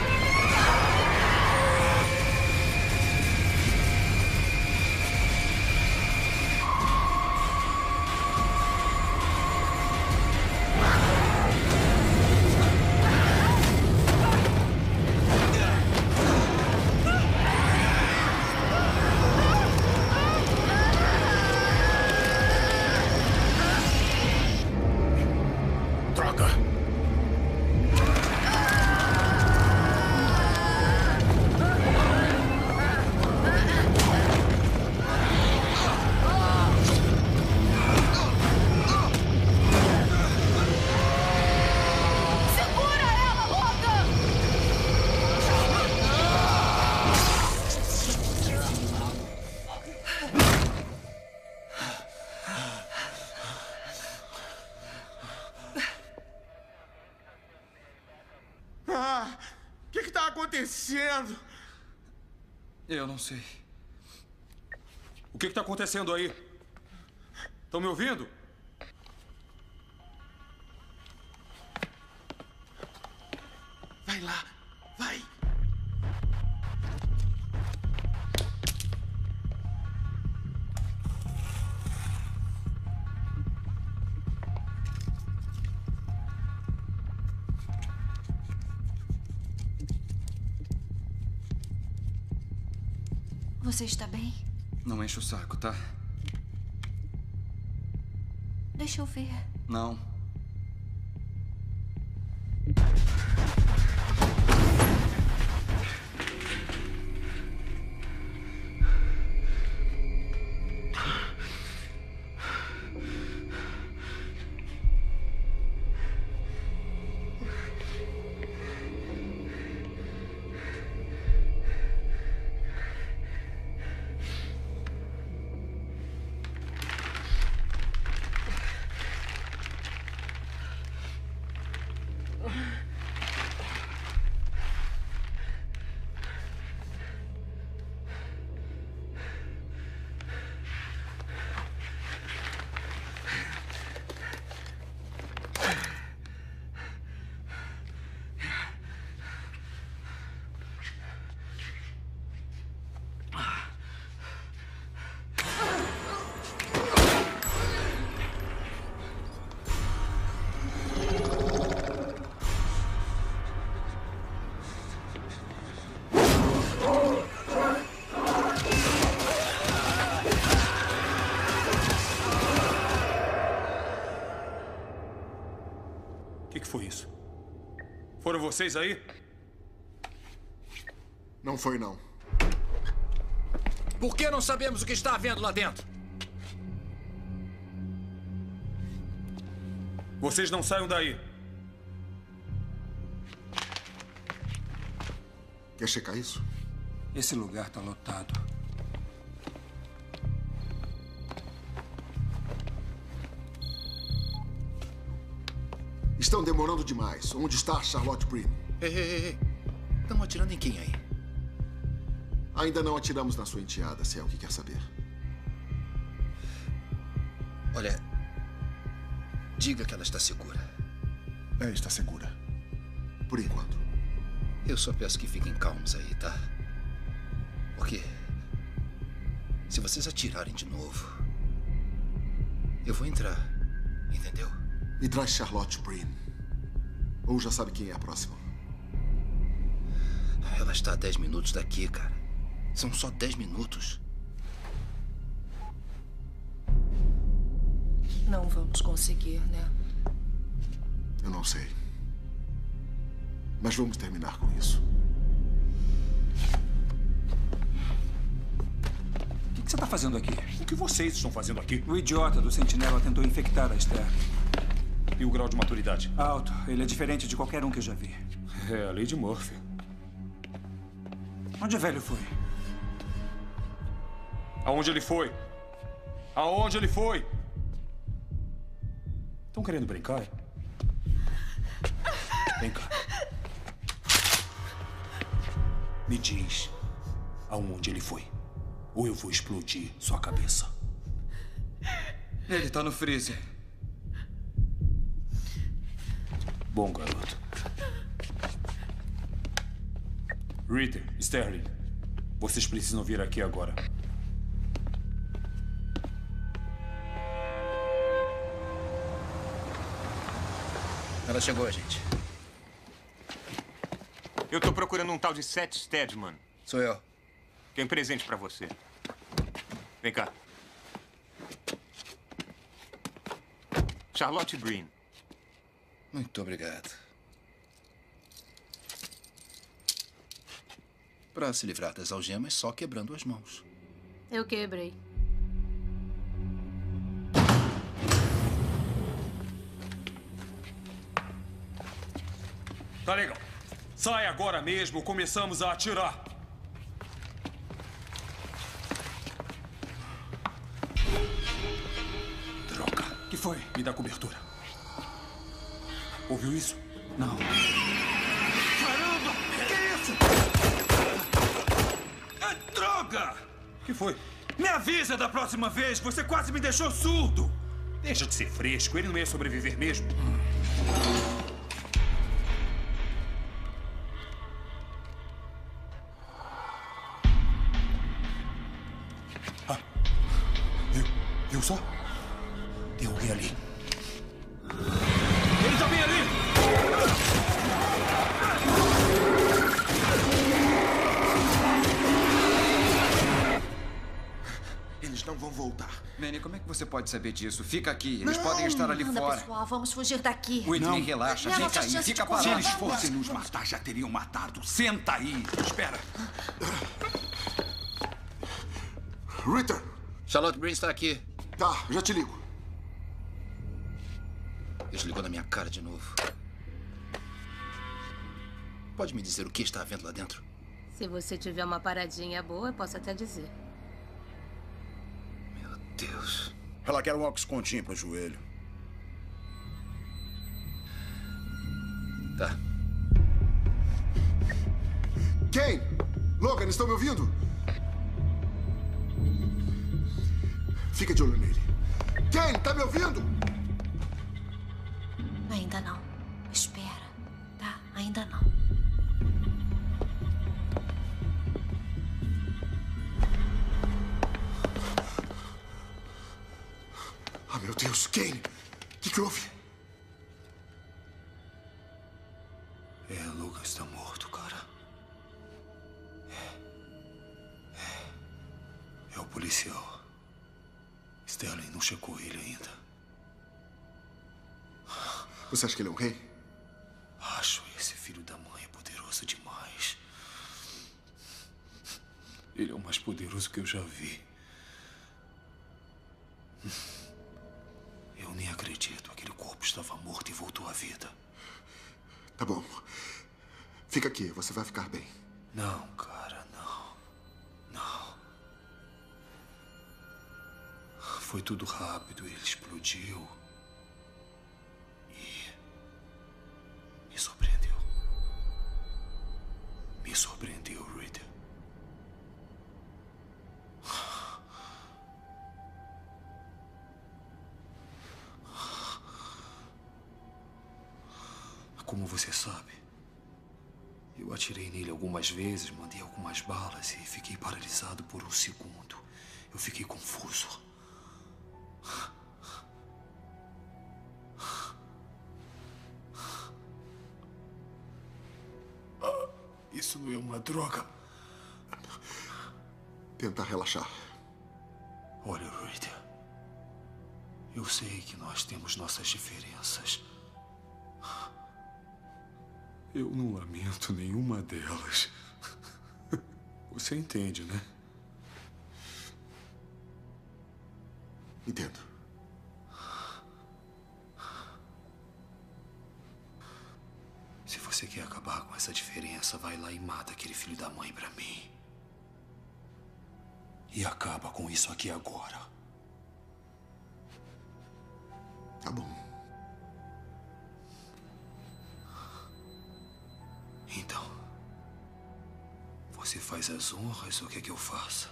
acontecendo? Eu não sei. O que está acontecendo aí? Estão me ouvindo? Vai lá, vai. Você está bem? Não enche o saco, tá? Deixa eu ver. Não. Foi isso? Foram vocês aí? Não foi, não. Por que não sabemos o que está havendo lá dentro? Vocês não saiam daí. Quer checar isso? Esse lugar está lotado. Estão demorando demais. Onde está Charlotte Breen? Ei, ei, ei, ei. Estão atirando em quem aí? Ainda não atiramos na sua enteada, se é o que quer saber. Olha, diga que ela está segura. É, está segura. Por enquanto. Eu só peço que fiquem calmos aí, tá? Porque se vocês atirarem de novo, eu vou entrar, entendeu? Me traz Charlotte Breen. Ou já sabe quem é a próxima? Ela está a dez minutos daqui, cara. São só dez minutos. Não vamos conseguir, né? Eu não sei. Mas vamos terminar com isso. O que, que você está fazendo aqui? O que vocês estão fazendo aqui? O idiota do Sentinela tentou infectar a Esther. E o grau de maturidade? Alto. Ele é diferente de qualquer um que eu já vi. É a lei de Murphy. Onde o velho foi? Aonde ele foi? Aonde ele foi? Estão querendo brincar? Vem cá. Me diz aonde ele foi. Ou eu vou explodir sua cabeça. Ele tá no freezer. Bom, garoto. Ritter, Sterling, vocês precisam vir aqui agora. Ela chegou, gente. Eu tô procurando um tal de Seth Steadman. Sou eu. Tem presente pra você. Vem cá. Charlotte Breen. Muito obrigado. Para se livrar das algemas, só quebrando as mãos. Eu quebrei. Tá legal. Sai agora mesmo, começamos a atirar. Droga. Que foi? Me dá cobertura. Ouviu isso? Não. Caramba! Que é isso? É droga! Que foi? Me avisa da próxima vez! Você quase me deixou surdo! Deixa de ser fresco, ele não ia sobreviver mesmo. Ah. Viu? Viu só? Tem alguém ali. Ele tá bem ali! Eles não vão voltar. Manny, como é que você pode saber disso? Fica aqui, eles Não, podem estar ali anda, fora. pessoal, vamos fugir daqui. Whitney, relaxa, É a fica nossa aí, chance fica de correr. parado. Se eles fossem nos matar, já teriam matado. Senta aí, espera. Ritter! Charlotte Breen está aqui. Tá, já te ligo. Desligou na minha cara de novo. Pode me dizer o que está havendo lá dentro? Se você tiver uma paradinha boa, eu posso até dizer. Meu Deus. Ela quer um Oxcontin pro joelho. Tá. Kane! Logan, estão me ouvindo? Fica de olho nele. Kane, tá me ouvindo? Ainda não. Espera, tá? Ainda não. Ah, meu Deus, Kane! O que, que houve? É, Logan está morto, cara. É. É. É o policial. Sterling não checou ele ainda. Você acha que ele é um rei? Acho. Esse filho da mãe é poderoso demais. Ele é o mais poderoso que eu já vi. Eu nem acredito. Aquele corpo estava morto e voltou à vida. Tá bom. Fica aqui, você vai ficar bem. Não, cara, não. Não. Foi tudo rápido, ele explodiu. E... me surpreendeu. surpreendeu, Rita. Como você sabe, eu atirei nele algumas vezes, mandei algumas balas e fiquei paralisado por um segundo. Eu fiquei confuso. Ah, isso não é uma droga? Tenta relaxar. Olha, Rita, eu sei que nós temos nossas diferenças. Eu não lamento nenhuma delas. Você entende, né? Entendo. Se você quer acabar com essa diferença, vai lá e mata aquele filho da mãe pra mim. E acaba com isso aqui agora. Tá bom. Então, você faz as honras ou quer que eu faça?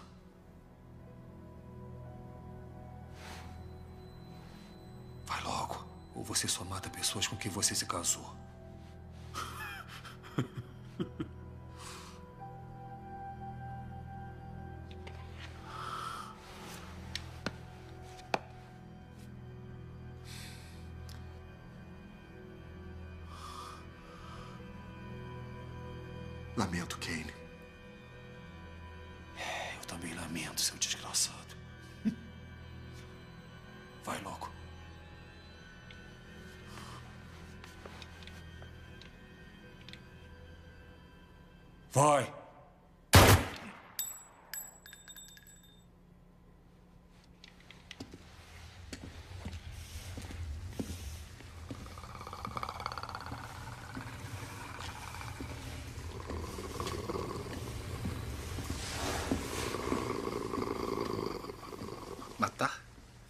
Vai logo, ou você só mata pessoas com quem você se casou. Lamento, Kane. Eu também lamento, seu desgraçado. Vai logo. Vai! Matar?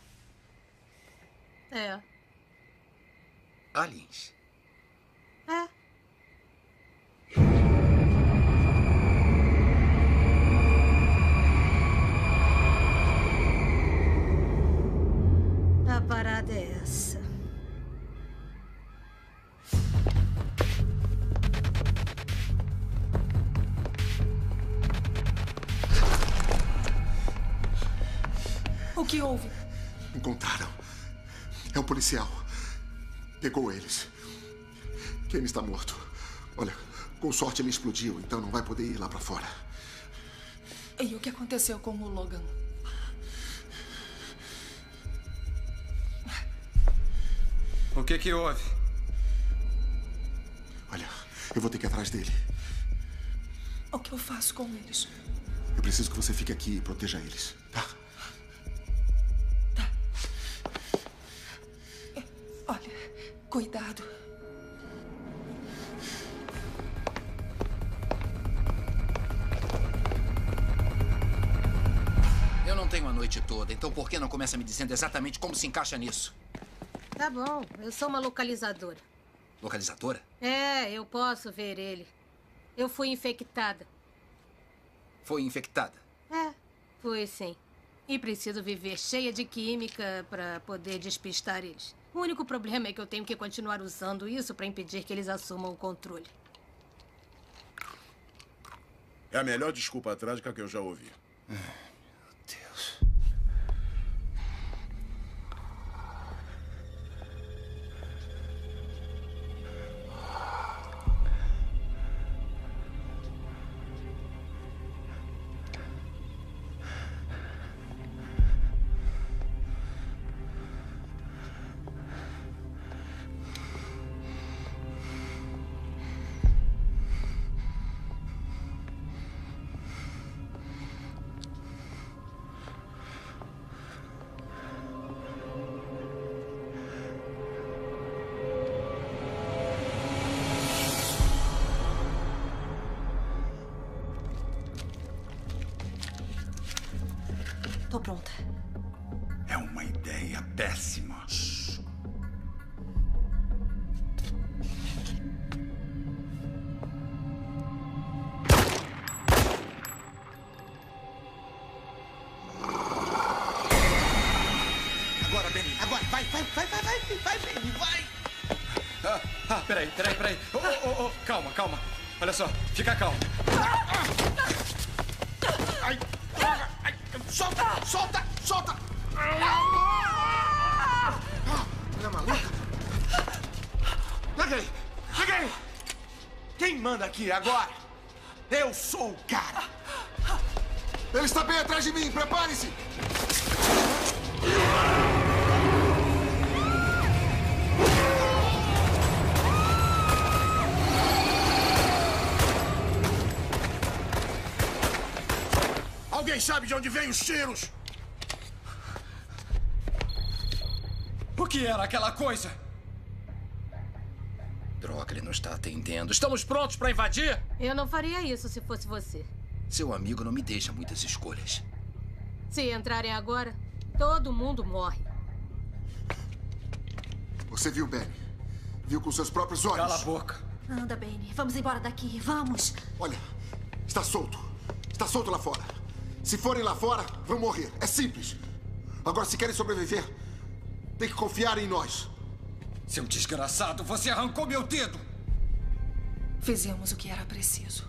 É. Aliens? É. A parada é essa. O que houve? Encontraram. É um policial. Pegou eles. Kane está morto. Olha, com sorte ele explodiu, então não vai poder ir lá pra fora. E o que aconteceu com o Logan? O que que houve? Olha, eu vou ter que ir atrás dele. O que eu faço com eles? Eu preciso que você fique aqui e proteja eles, tá? Olha, cuidado. Eu não tenho a noite toda, então por que não começa me dizendo exatamente como se encaixa nisso? Tá bom, eu sou uma localizadora. Localizadora? É, eu posso ver ele. Eu fui infectada. Foi infectada? É, fui sim. E preciso viver cheia de química para poder despistar eles. O único problema é que eu tenho que continuar usando isso para impedir que eles assumam o controle. É a melhor desculpa trágica que eu já ouvi. Tô pronta. É uma ideia péssima. vai, vai, vai, vai, vai, baby, vai. Ah, ah, peraí, peraí, peraí. Oh, oh, oh, calma, calma. Olha só, fica calmo. Ai, droga, ai, solta, solta, solta. Olha, maluca. Peguei, peguei. Quem manda aqui agora? Eu sou o cara. Ele está bem atrás de mim, prepare-se. Alguém sabe de onde vêm os tiros? O que era aquela coisa? Droga, ele não está atendendo. Estamos prontos para invadir? Eu não faria isso se fosse você. Seu amigo não me deixa muitas escolhas. Se entrarem agora, todo mundo morre. Você viu, Benny? Viu com seus próprios olhos? Cala a boca. Anda, Benny. Vamos embora daqui. Vamos. Olha, está solto. Está solto lá fora. Se forem lá fora, vão morrer. É simples. Agora, se querem sobreviver, tem que confiar em nós. Seu desgraçado, você arrancou meu dedo. Fizemos o que era preciso.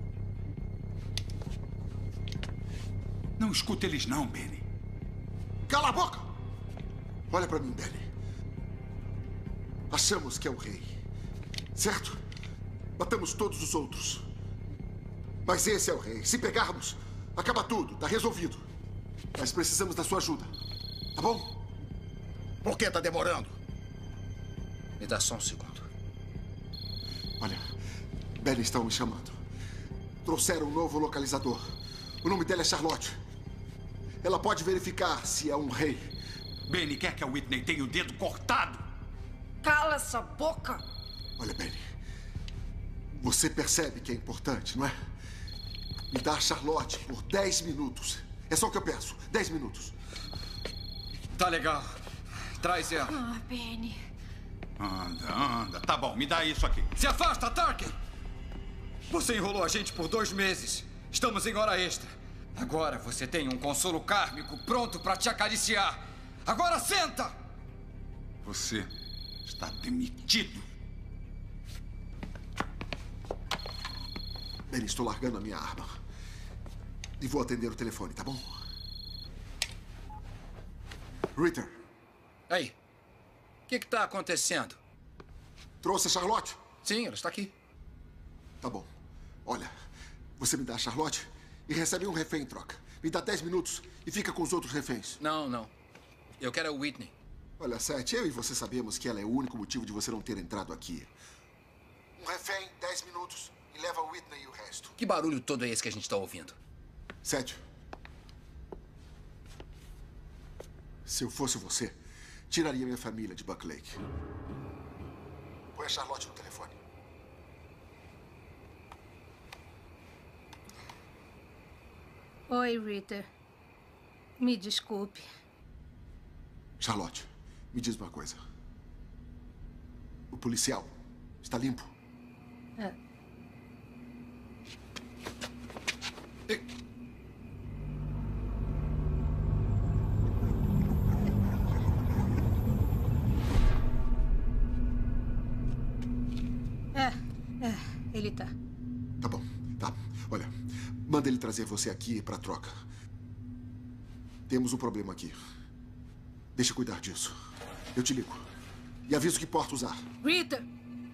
Não escuta eles não, Benny. Cala a boca! Olha pra mim, Benny. Achamos que é o rei, certo? Matamos todos os outros. Mas esse é o rei. Se pegarmos, acaba tudo. Tá resolvido. Mas precisamos da sua ajuda. Tá bom? Por que tá demorando? Me dá só um segundo. Olha, Benny estão me chamando. Trouxeram um novo localizador. O nome dela é Charlotte. Ela pode verificar se é um rei. Benny quer que a Whitney tenha o dedo cortado. Cala essa boca! Olha, Benny. Você percebe que é importante, não é? Me dá a Charlotte por dez minutos. É só o que eu peço. Dez minutos. Tá legal. Traz ela. Ah, Benny. Anda, anda. Tá bom, me dá isso aqui. Se afasta, Tarkin! Você enrolou a gente por dois meses. Estamos em hora extra. Agora você tem um consolo kármico pronto para te acariciar. Agora senta! Você está demitido. Benny, estou largando a minha arma. E vou atender o telefone, tá bom? Ritter. Aí. O que está acontecendo? Trouxe a Charlotte? Sim, ela está aqui. Tá bom. Olha, você me dá a Charlotte e recebe um refém em troca. Me dá dez minutos e fica com os outros reféns. Não, não. Eu quero a Whitney. Olha, Seth, eu e você sabemos que ela é o único motivo de você não ter entrado aqui. Um refém, dez minutos e leva a Whitney e o resto. Que barulho todo é esse que a gente está ouvindo? Seth, se eu fosse você, tiraria minha família de Buck Lake. Põe a Charlotte no telefone. Oi, Ritter. Me desculpe. Charlotte, me diz uma coisa. O policial está limpo? É. É, é, ele tá. Tá bom, tá. Olha, manda ele trazer você aqui pra troca. Temos um problema aqui. Deixa eu cuidar disso. Eu te ligo. E aviso que porta usar. Ritter!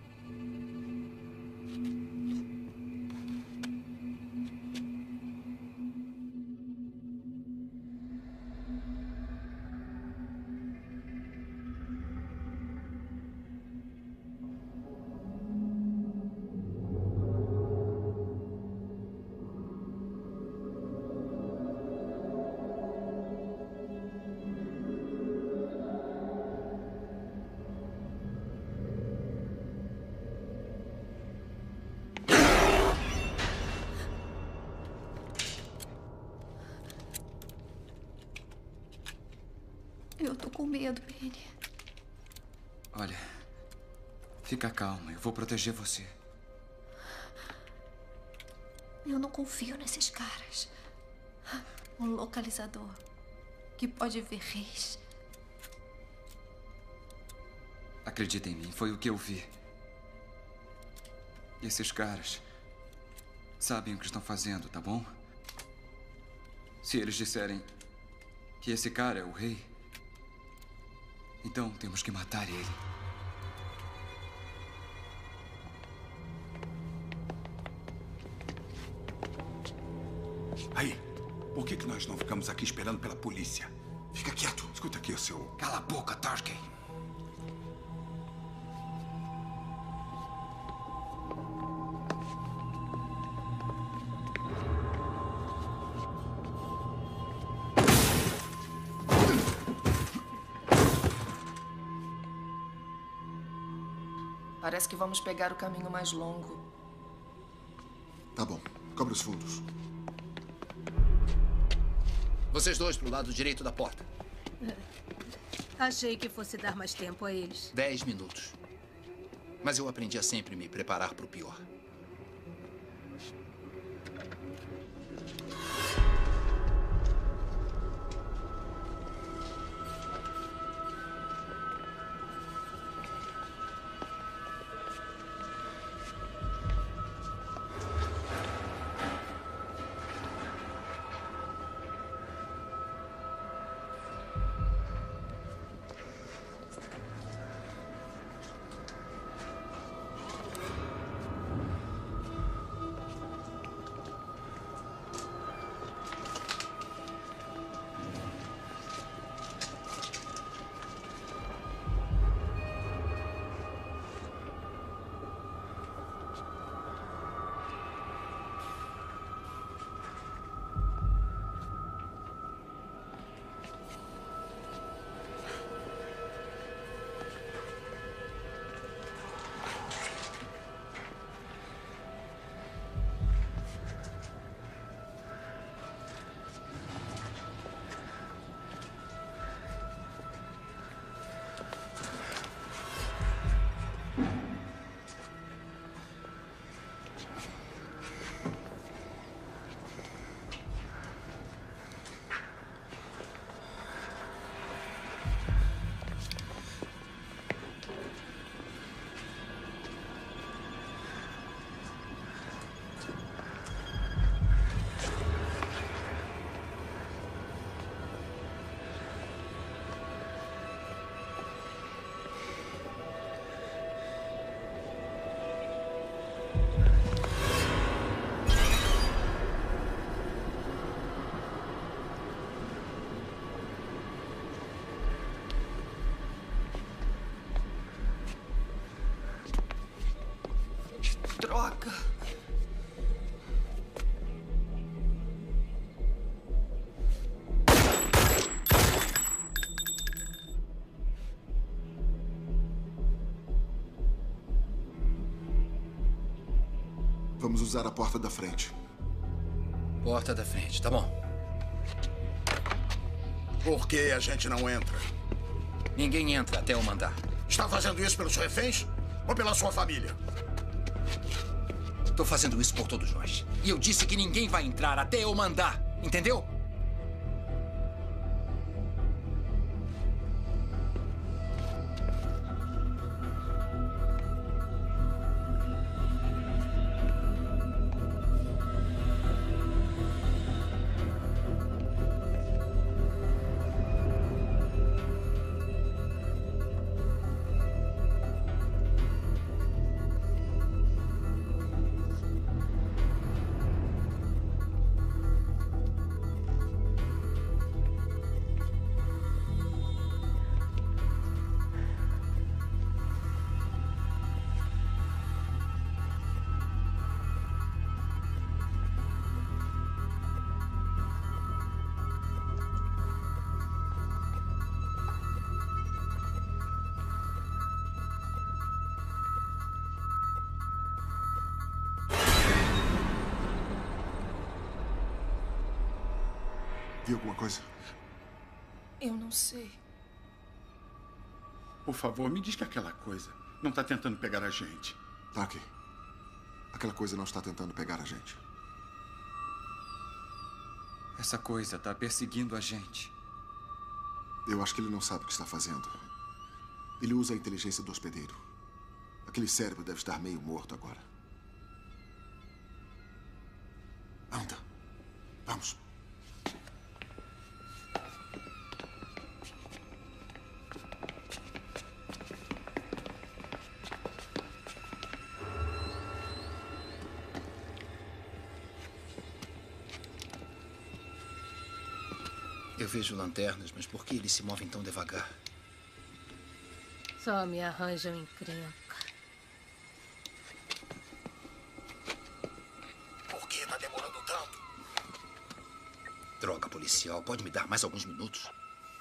Eu tô com medo, Benny. Olha, fica calma. Eu vou proteger você. Eu não confio nesses caras. Um localizador que pode ver reis. Acredita em mim, foi o que eu vi. E esses caras sabem o que estão fazendo, tá bom? Se eles disserem que esse cara é o rei, então temos que matar ele. Aí, por que, que nós não ficamos aqui esperando pela polícia? Fica quieto. Escuta aqui, o seu... Cala a boca, Tarkin. Parece que vamos pegar o caminho mais longo. Tá bom. Cobre os fundos. Vocês dois pro lado direito da porta. Achei que fosse dar mais tempo a eles. Dez minutos. Mas eu aprendi a sempre me preparar para o pior. Droga! Vamos usar a porta da frente. Porta da frente, tá bom. Por que a gente não entra? Ninguém entra até eu mandar. Está fazendo isso pelos reféns ou pela sua família? Tô fazendo isso por todos nós. E eu disse que ninguém vai entrar até eu mandar. Entendeu? Viu alguma coisa? Eu não sei. Por favor, me diz que aquela coisa não está tentando pegar a gente. Tá aqui. Aquela coisa não está tentando pegar a gente. Essa coisa está perseguindo a gente. Eu acho que ele não sabe o que está fazendo. Ele usa a inteligência do hospedeiro. Aquele cérebro deve estar meio morto agora. Anda. Vamos. Eu vejo lanternas, mas por que eles se movem tão devagar? Só me arranjam encrenca. Por que tá demorando tanto? Droga, policial. Pode me dar mais alguns minutos?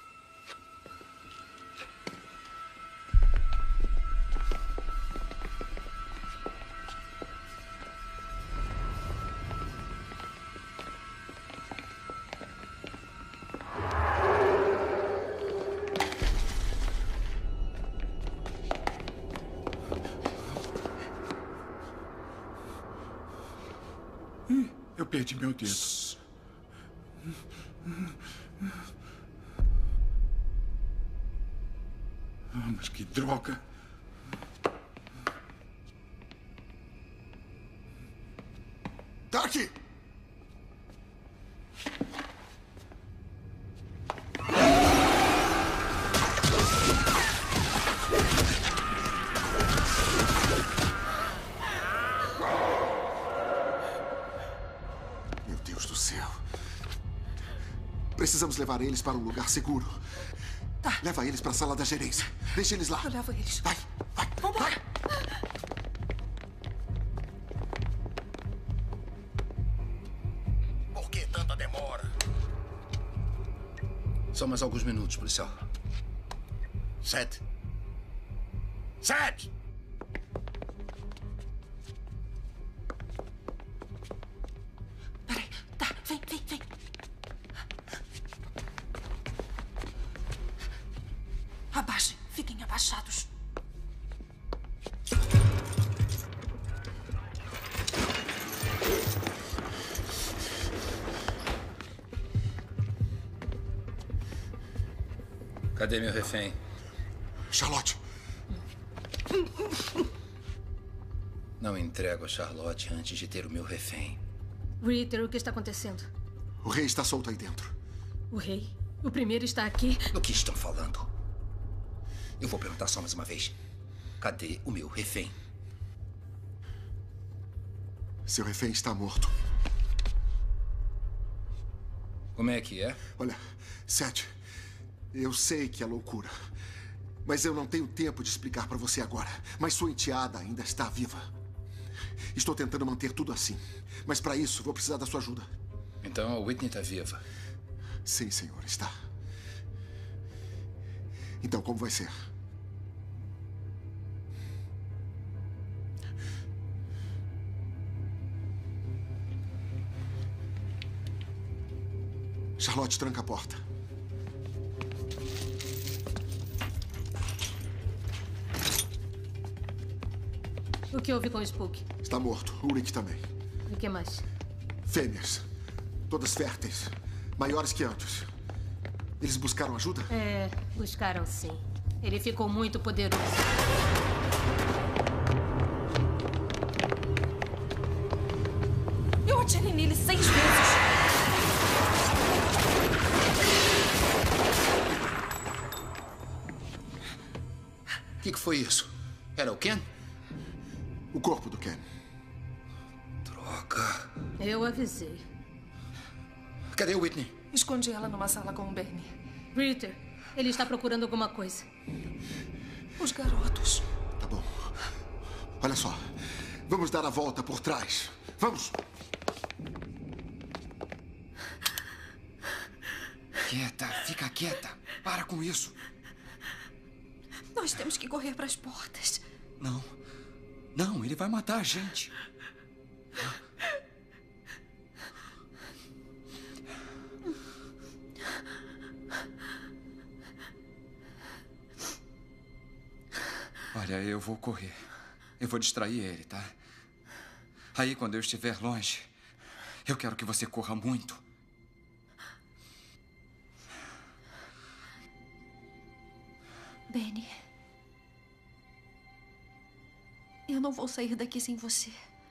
Eu perdi meu dedo. Ah, mas que droga. Dark! Precisamos levar eles para um lugar seguro. Tá. Leva eles para a sala da gerência. Deixa eles lá. Eu levo eles. Vai, vai. Vambora. Vai. Por que tanta demora? Só mais alguns minutos, policial. Sete. Sete! Peraí. Tá, vem, vem, vem. Abaixem. Fiquem abaixados. Cadê meu refém? Charlotte. Não entrego a Charlotte antes de ter o meu refém. Ritter, o que está acontecendo? O rei está solto aí dentro. O rei? O primeiro está aqui? Do que estão falando? Eu vou perguntar só mais uma vez. Cadê o meu refém? Seu refém está morto. Como é que é? Olha, Seth, eu sei que é loucura. Mas eu não tenho tempo de explicar para você agora. Mas sua enteada ainda está viva. Estou tentando manter tudo assim. Mas para isso, vou precisar da sua ajuda. Então a Whitney está viva? Sim, senhor, está. Então, como vai ser? Charlotte, tranca a porta. O que houve com o Spook? Está morto. Ulrich também. E o que mais? Fêmeas. Todas férteis. Maiores que antes. Eles buscaram ajuda? É, buscaram sim. Ele ficou muito poderoso. Eu atirei nele seis vezes. O que, que foi isso? Era o Ken? O corpo do Ken. Droga. Eu avisei. Cadê o Whitney? Escondi ela numa sala com o Bernie. Ritter, ele está procurando alguma coisa. Os garotos. Tá bom. Olha só. Vamos dar a volta por trás. Vamos. Quieta, fica quieta. Para com isso. Nós temos que correr para as portas. Não. Não, ele vai matar a gente. Olha, eu vou correr. Eu vou distrair ele, tá? Aí, quando eu estiver longe, eu quero que você corra muito. Benny, Eu não vou sair daqui sem você.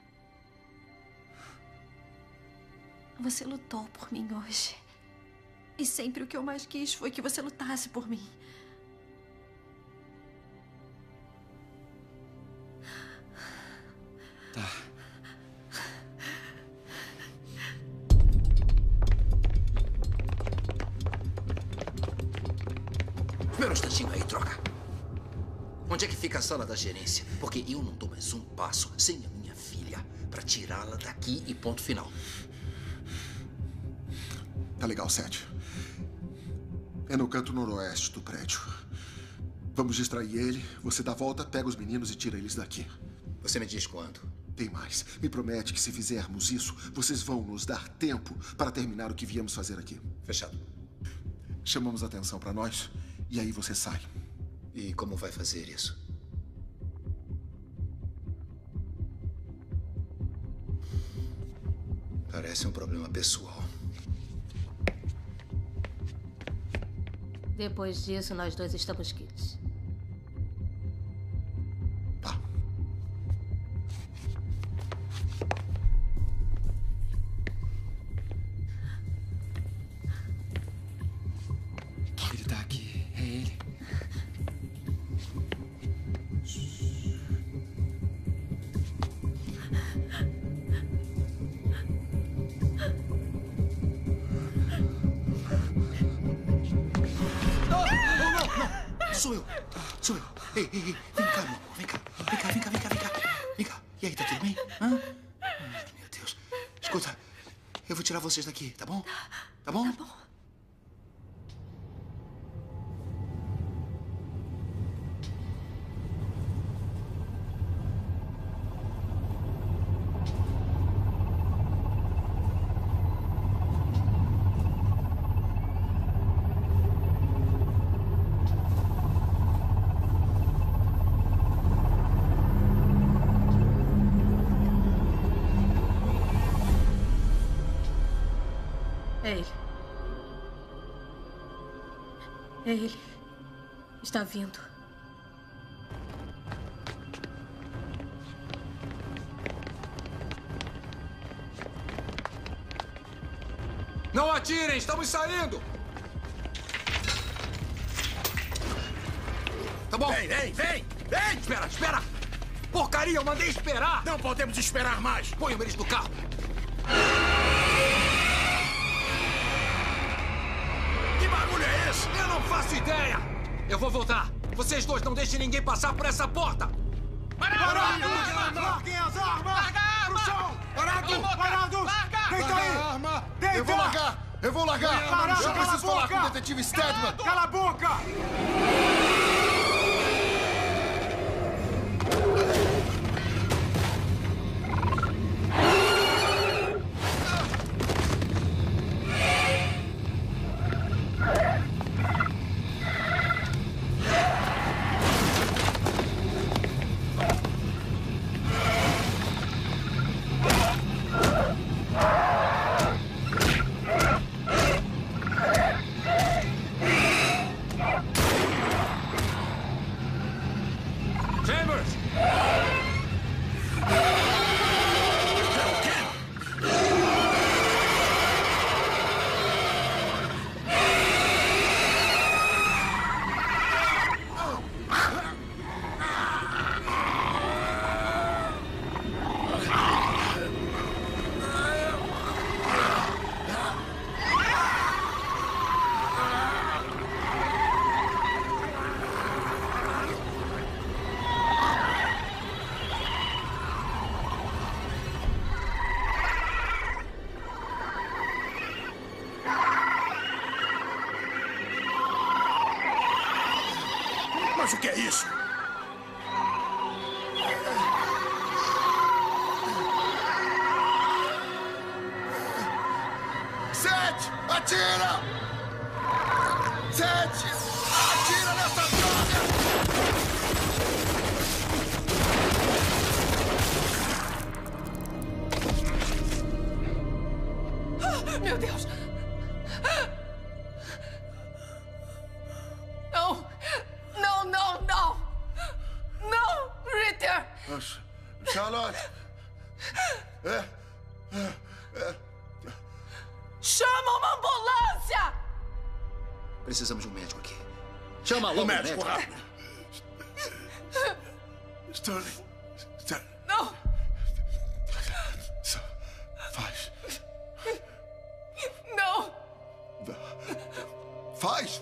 Você lutou por mim hoje. E sempre o que eu mais quis foi que você lutasse por mim. Tá. Espera um instantinho aí, troca. Onde é que fica a sala da gerência? Porque eu não dou mais um passo sem a minha filha para tirá-la daqui e ponto final. Tá legal, Sete. É no canto noroeste do prédio. Vamos distrair ele, você dá a volta, pega os meninos e tira eles daqui. Você me diz quando? Tem mais. Me promete que se fizermos isso, vocês vão nos dar tempo para terminar o que viemos fazer aqui. Fechado. Chamamos atenção para nós e aí você sai. E como vai fazer isso? Parece um problema pessoal. Depois disso, nós dois estamos quites. Tá. Ele tá aqui. É ele. Sou eu. Sou eu. Ei, ei, ei. Vem cá, meu amor. Vem cá. Vem cá, vem cá, vem cá, vem cá. Vem cá. E aí, tá tudo bem? Hã? Ai, meu Deus. Escuta, eu vou tirar vocês daqui, tá bom? Tá bom? Tá bom. É ele. É ele. Está vindo. Não atirem! Estamos saindo! Tá bom? Vem, vem, vem! Vem! Espera, espera! Porcaria, eu mandei esperar! Não podemos esperar mais! Ponham eles no carro! Que barulho é esse? Eu não faço ideia! Eu vou voltar! Vocês dois não deixem ninguém passar por essa porta! Parado! Larguem as armas! Larga a arma! No chão! Parado! Parado! Larga! Deita Larga aí! a arma! Deita! Eu vou largar! Eu vou largar! Parado, Eu cala a preciso falar boca! com o detetive Stedman! Cala a boca! Mas o que é isso? Sete! Atira! Sete! Atira nessa droga! Meu Deus! Não! Não, não, não! Não, Ritter! Nossa. É, é, é. Chama uma ambulância! Precisamos de um médico aqui. Chama logo o médico, um médico. rápido. Sterling. Sterling. Não! Faz. Não! Faz!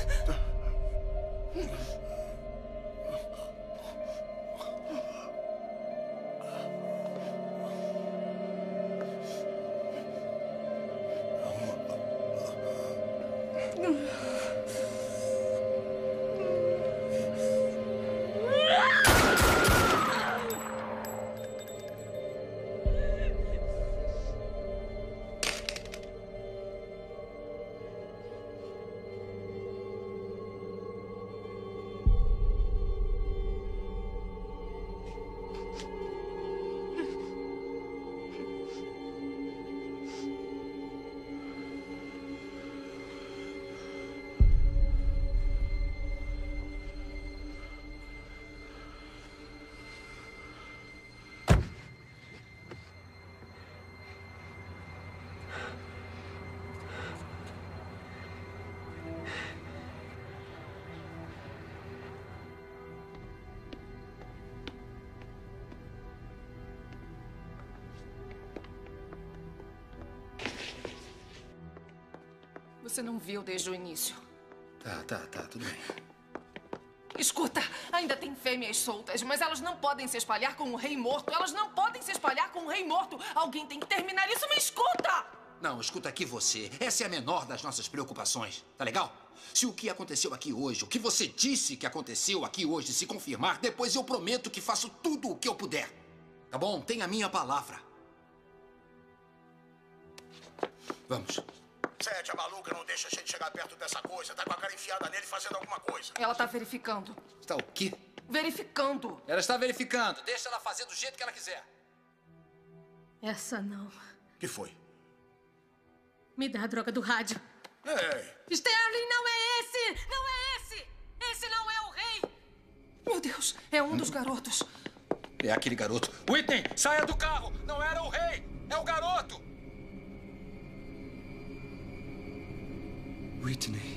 Você não viu desde o início. Tá, tá, tá, tudo bem. Escuta, ainda tem fêmeas soltas, mas elas não podem se espalhar com o rei morto. Elas não podem se espalhar com o rei morto. Alguém tem que terminar isso. Me escuta! Não, escuta aqui você. Essa é a menor das nossas preocupações. Tá legal? Se o que aconteceu aqui hoje, o que você disse que aconteceu aqui hoje se confirmar, depois eu prometo que faço tudo o que eu puder. Tá bom? Tem a minha palavra. Vamos. Sete, a maluca não deixa a gente chegar perto dessa coisa. Tá com a cara enfiada nele fazendo alguma coisa. Ela tá verificando. Está o quê? Verificando. Ela está verificando. Deixa ela fazer do jeito que ela quiser. Essa não. Que foi? Me dá a droga do rádio. Ei! Sterling, não é esse! Não é esse! Esse não é o rei! Meu Deus, é um dos garotos. É aquele garoto. Whitney, saia do carro! Não era o rei! É o garoto! Whitney.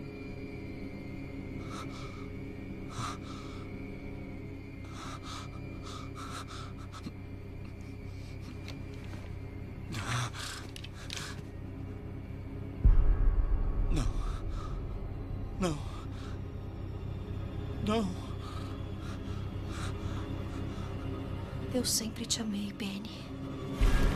Não. Não. Não. Eu sempre te amei, Benny.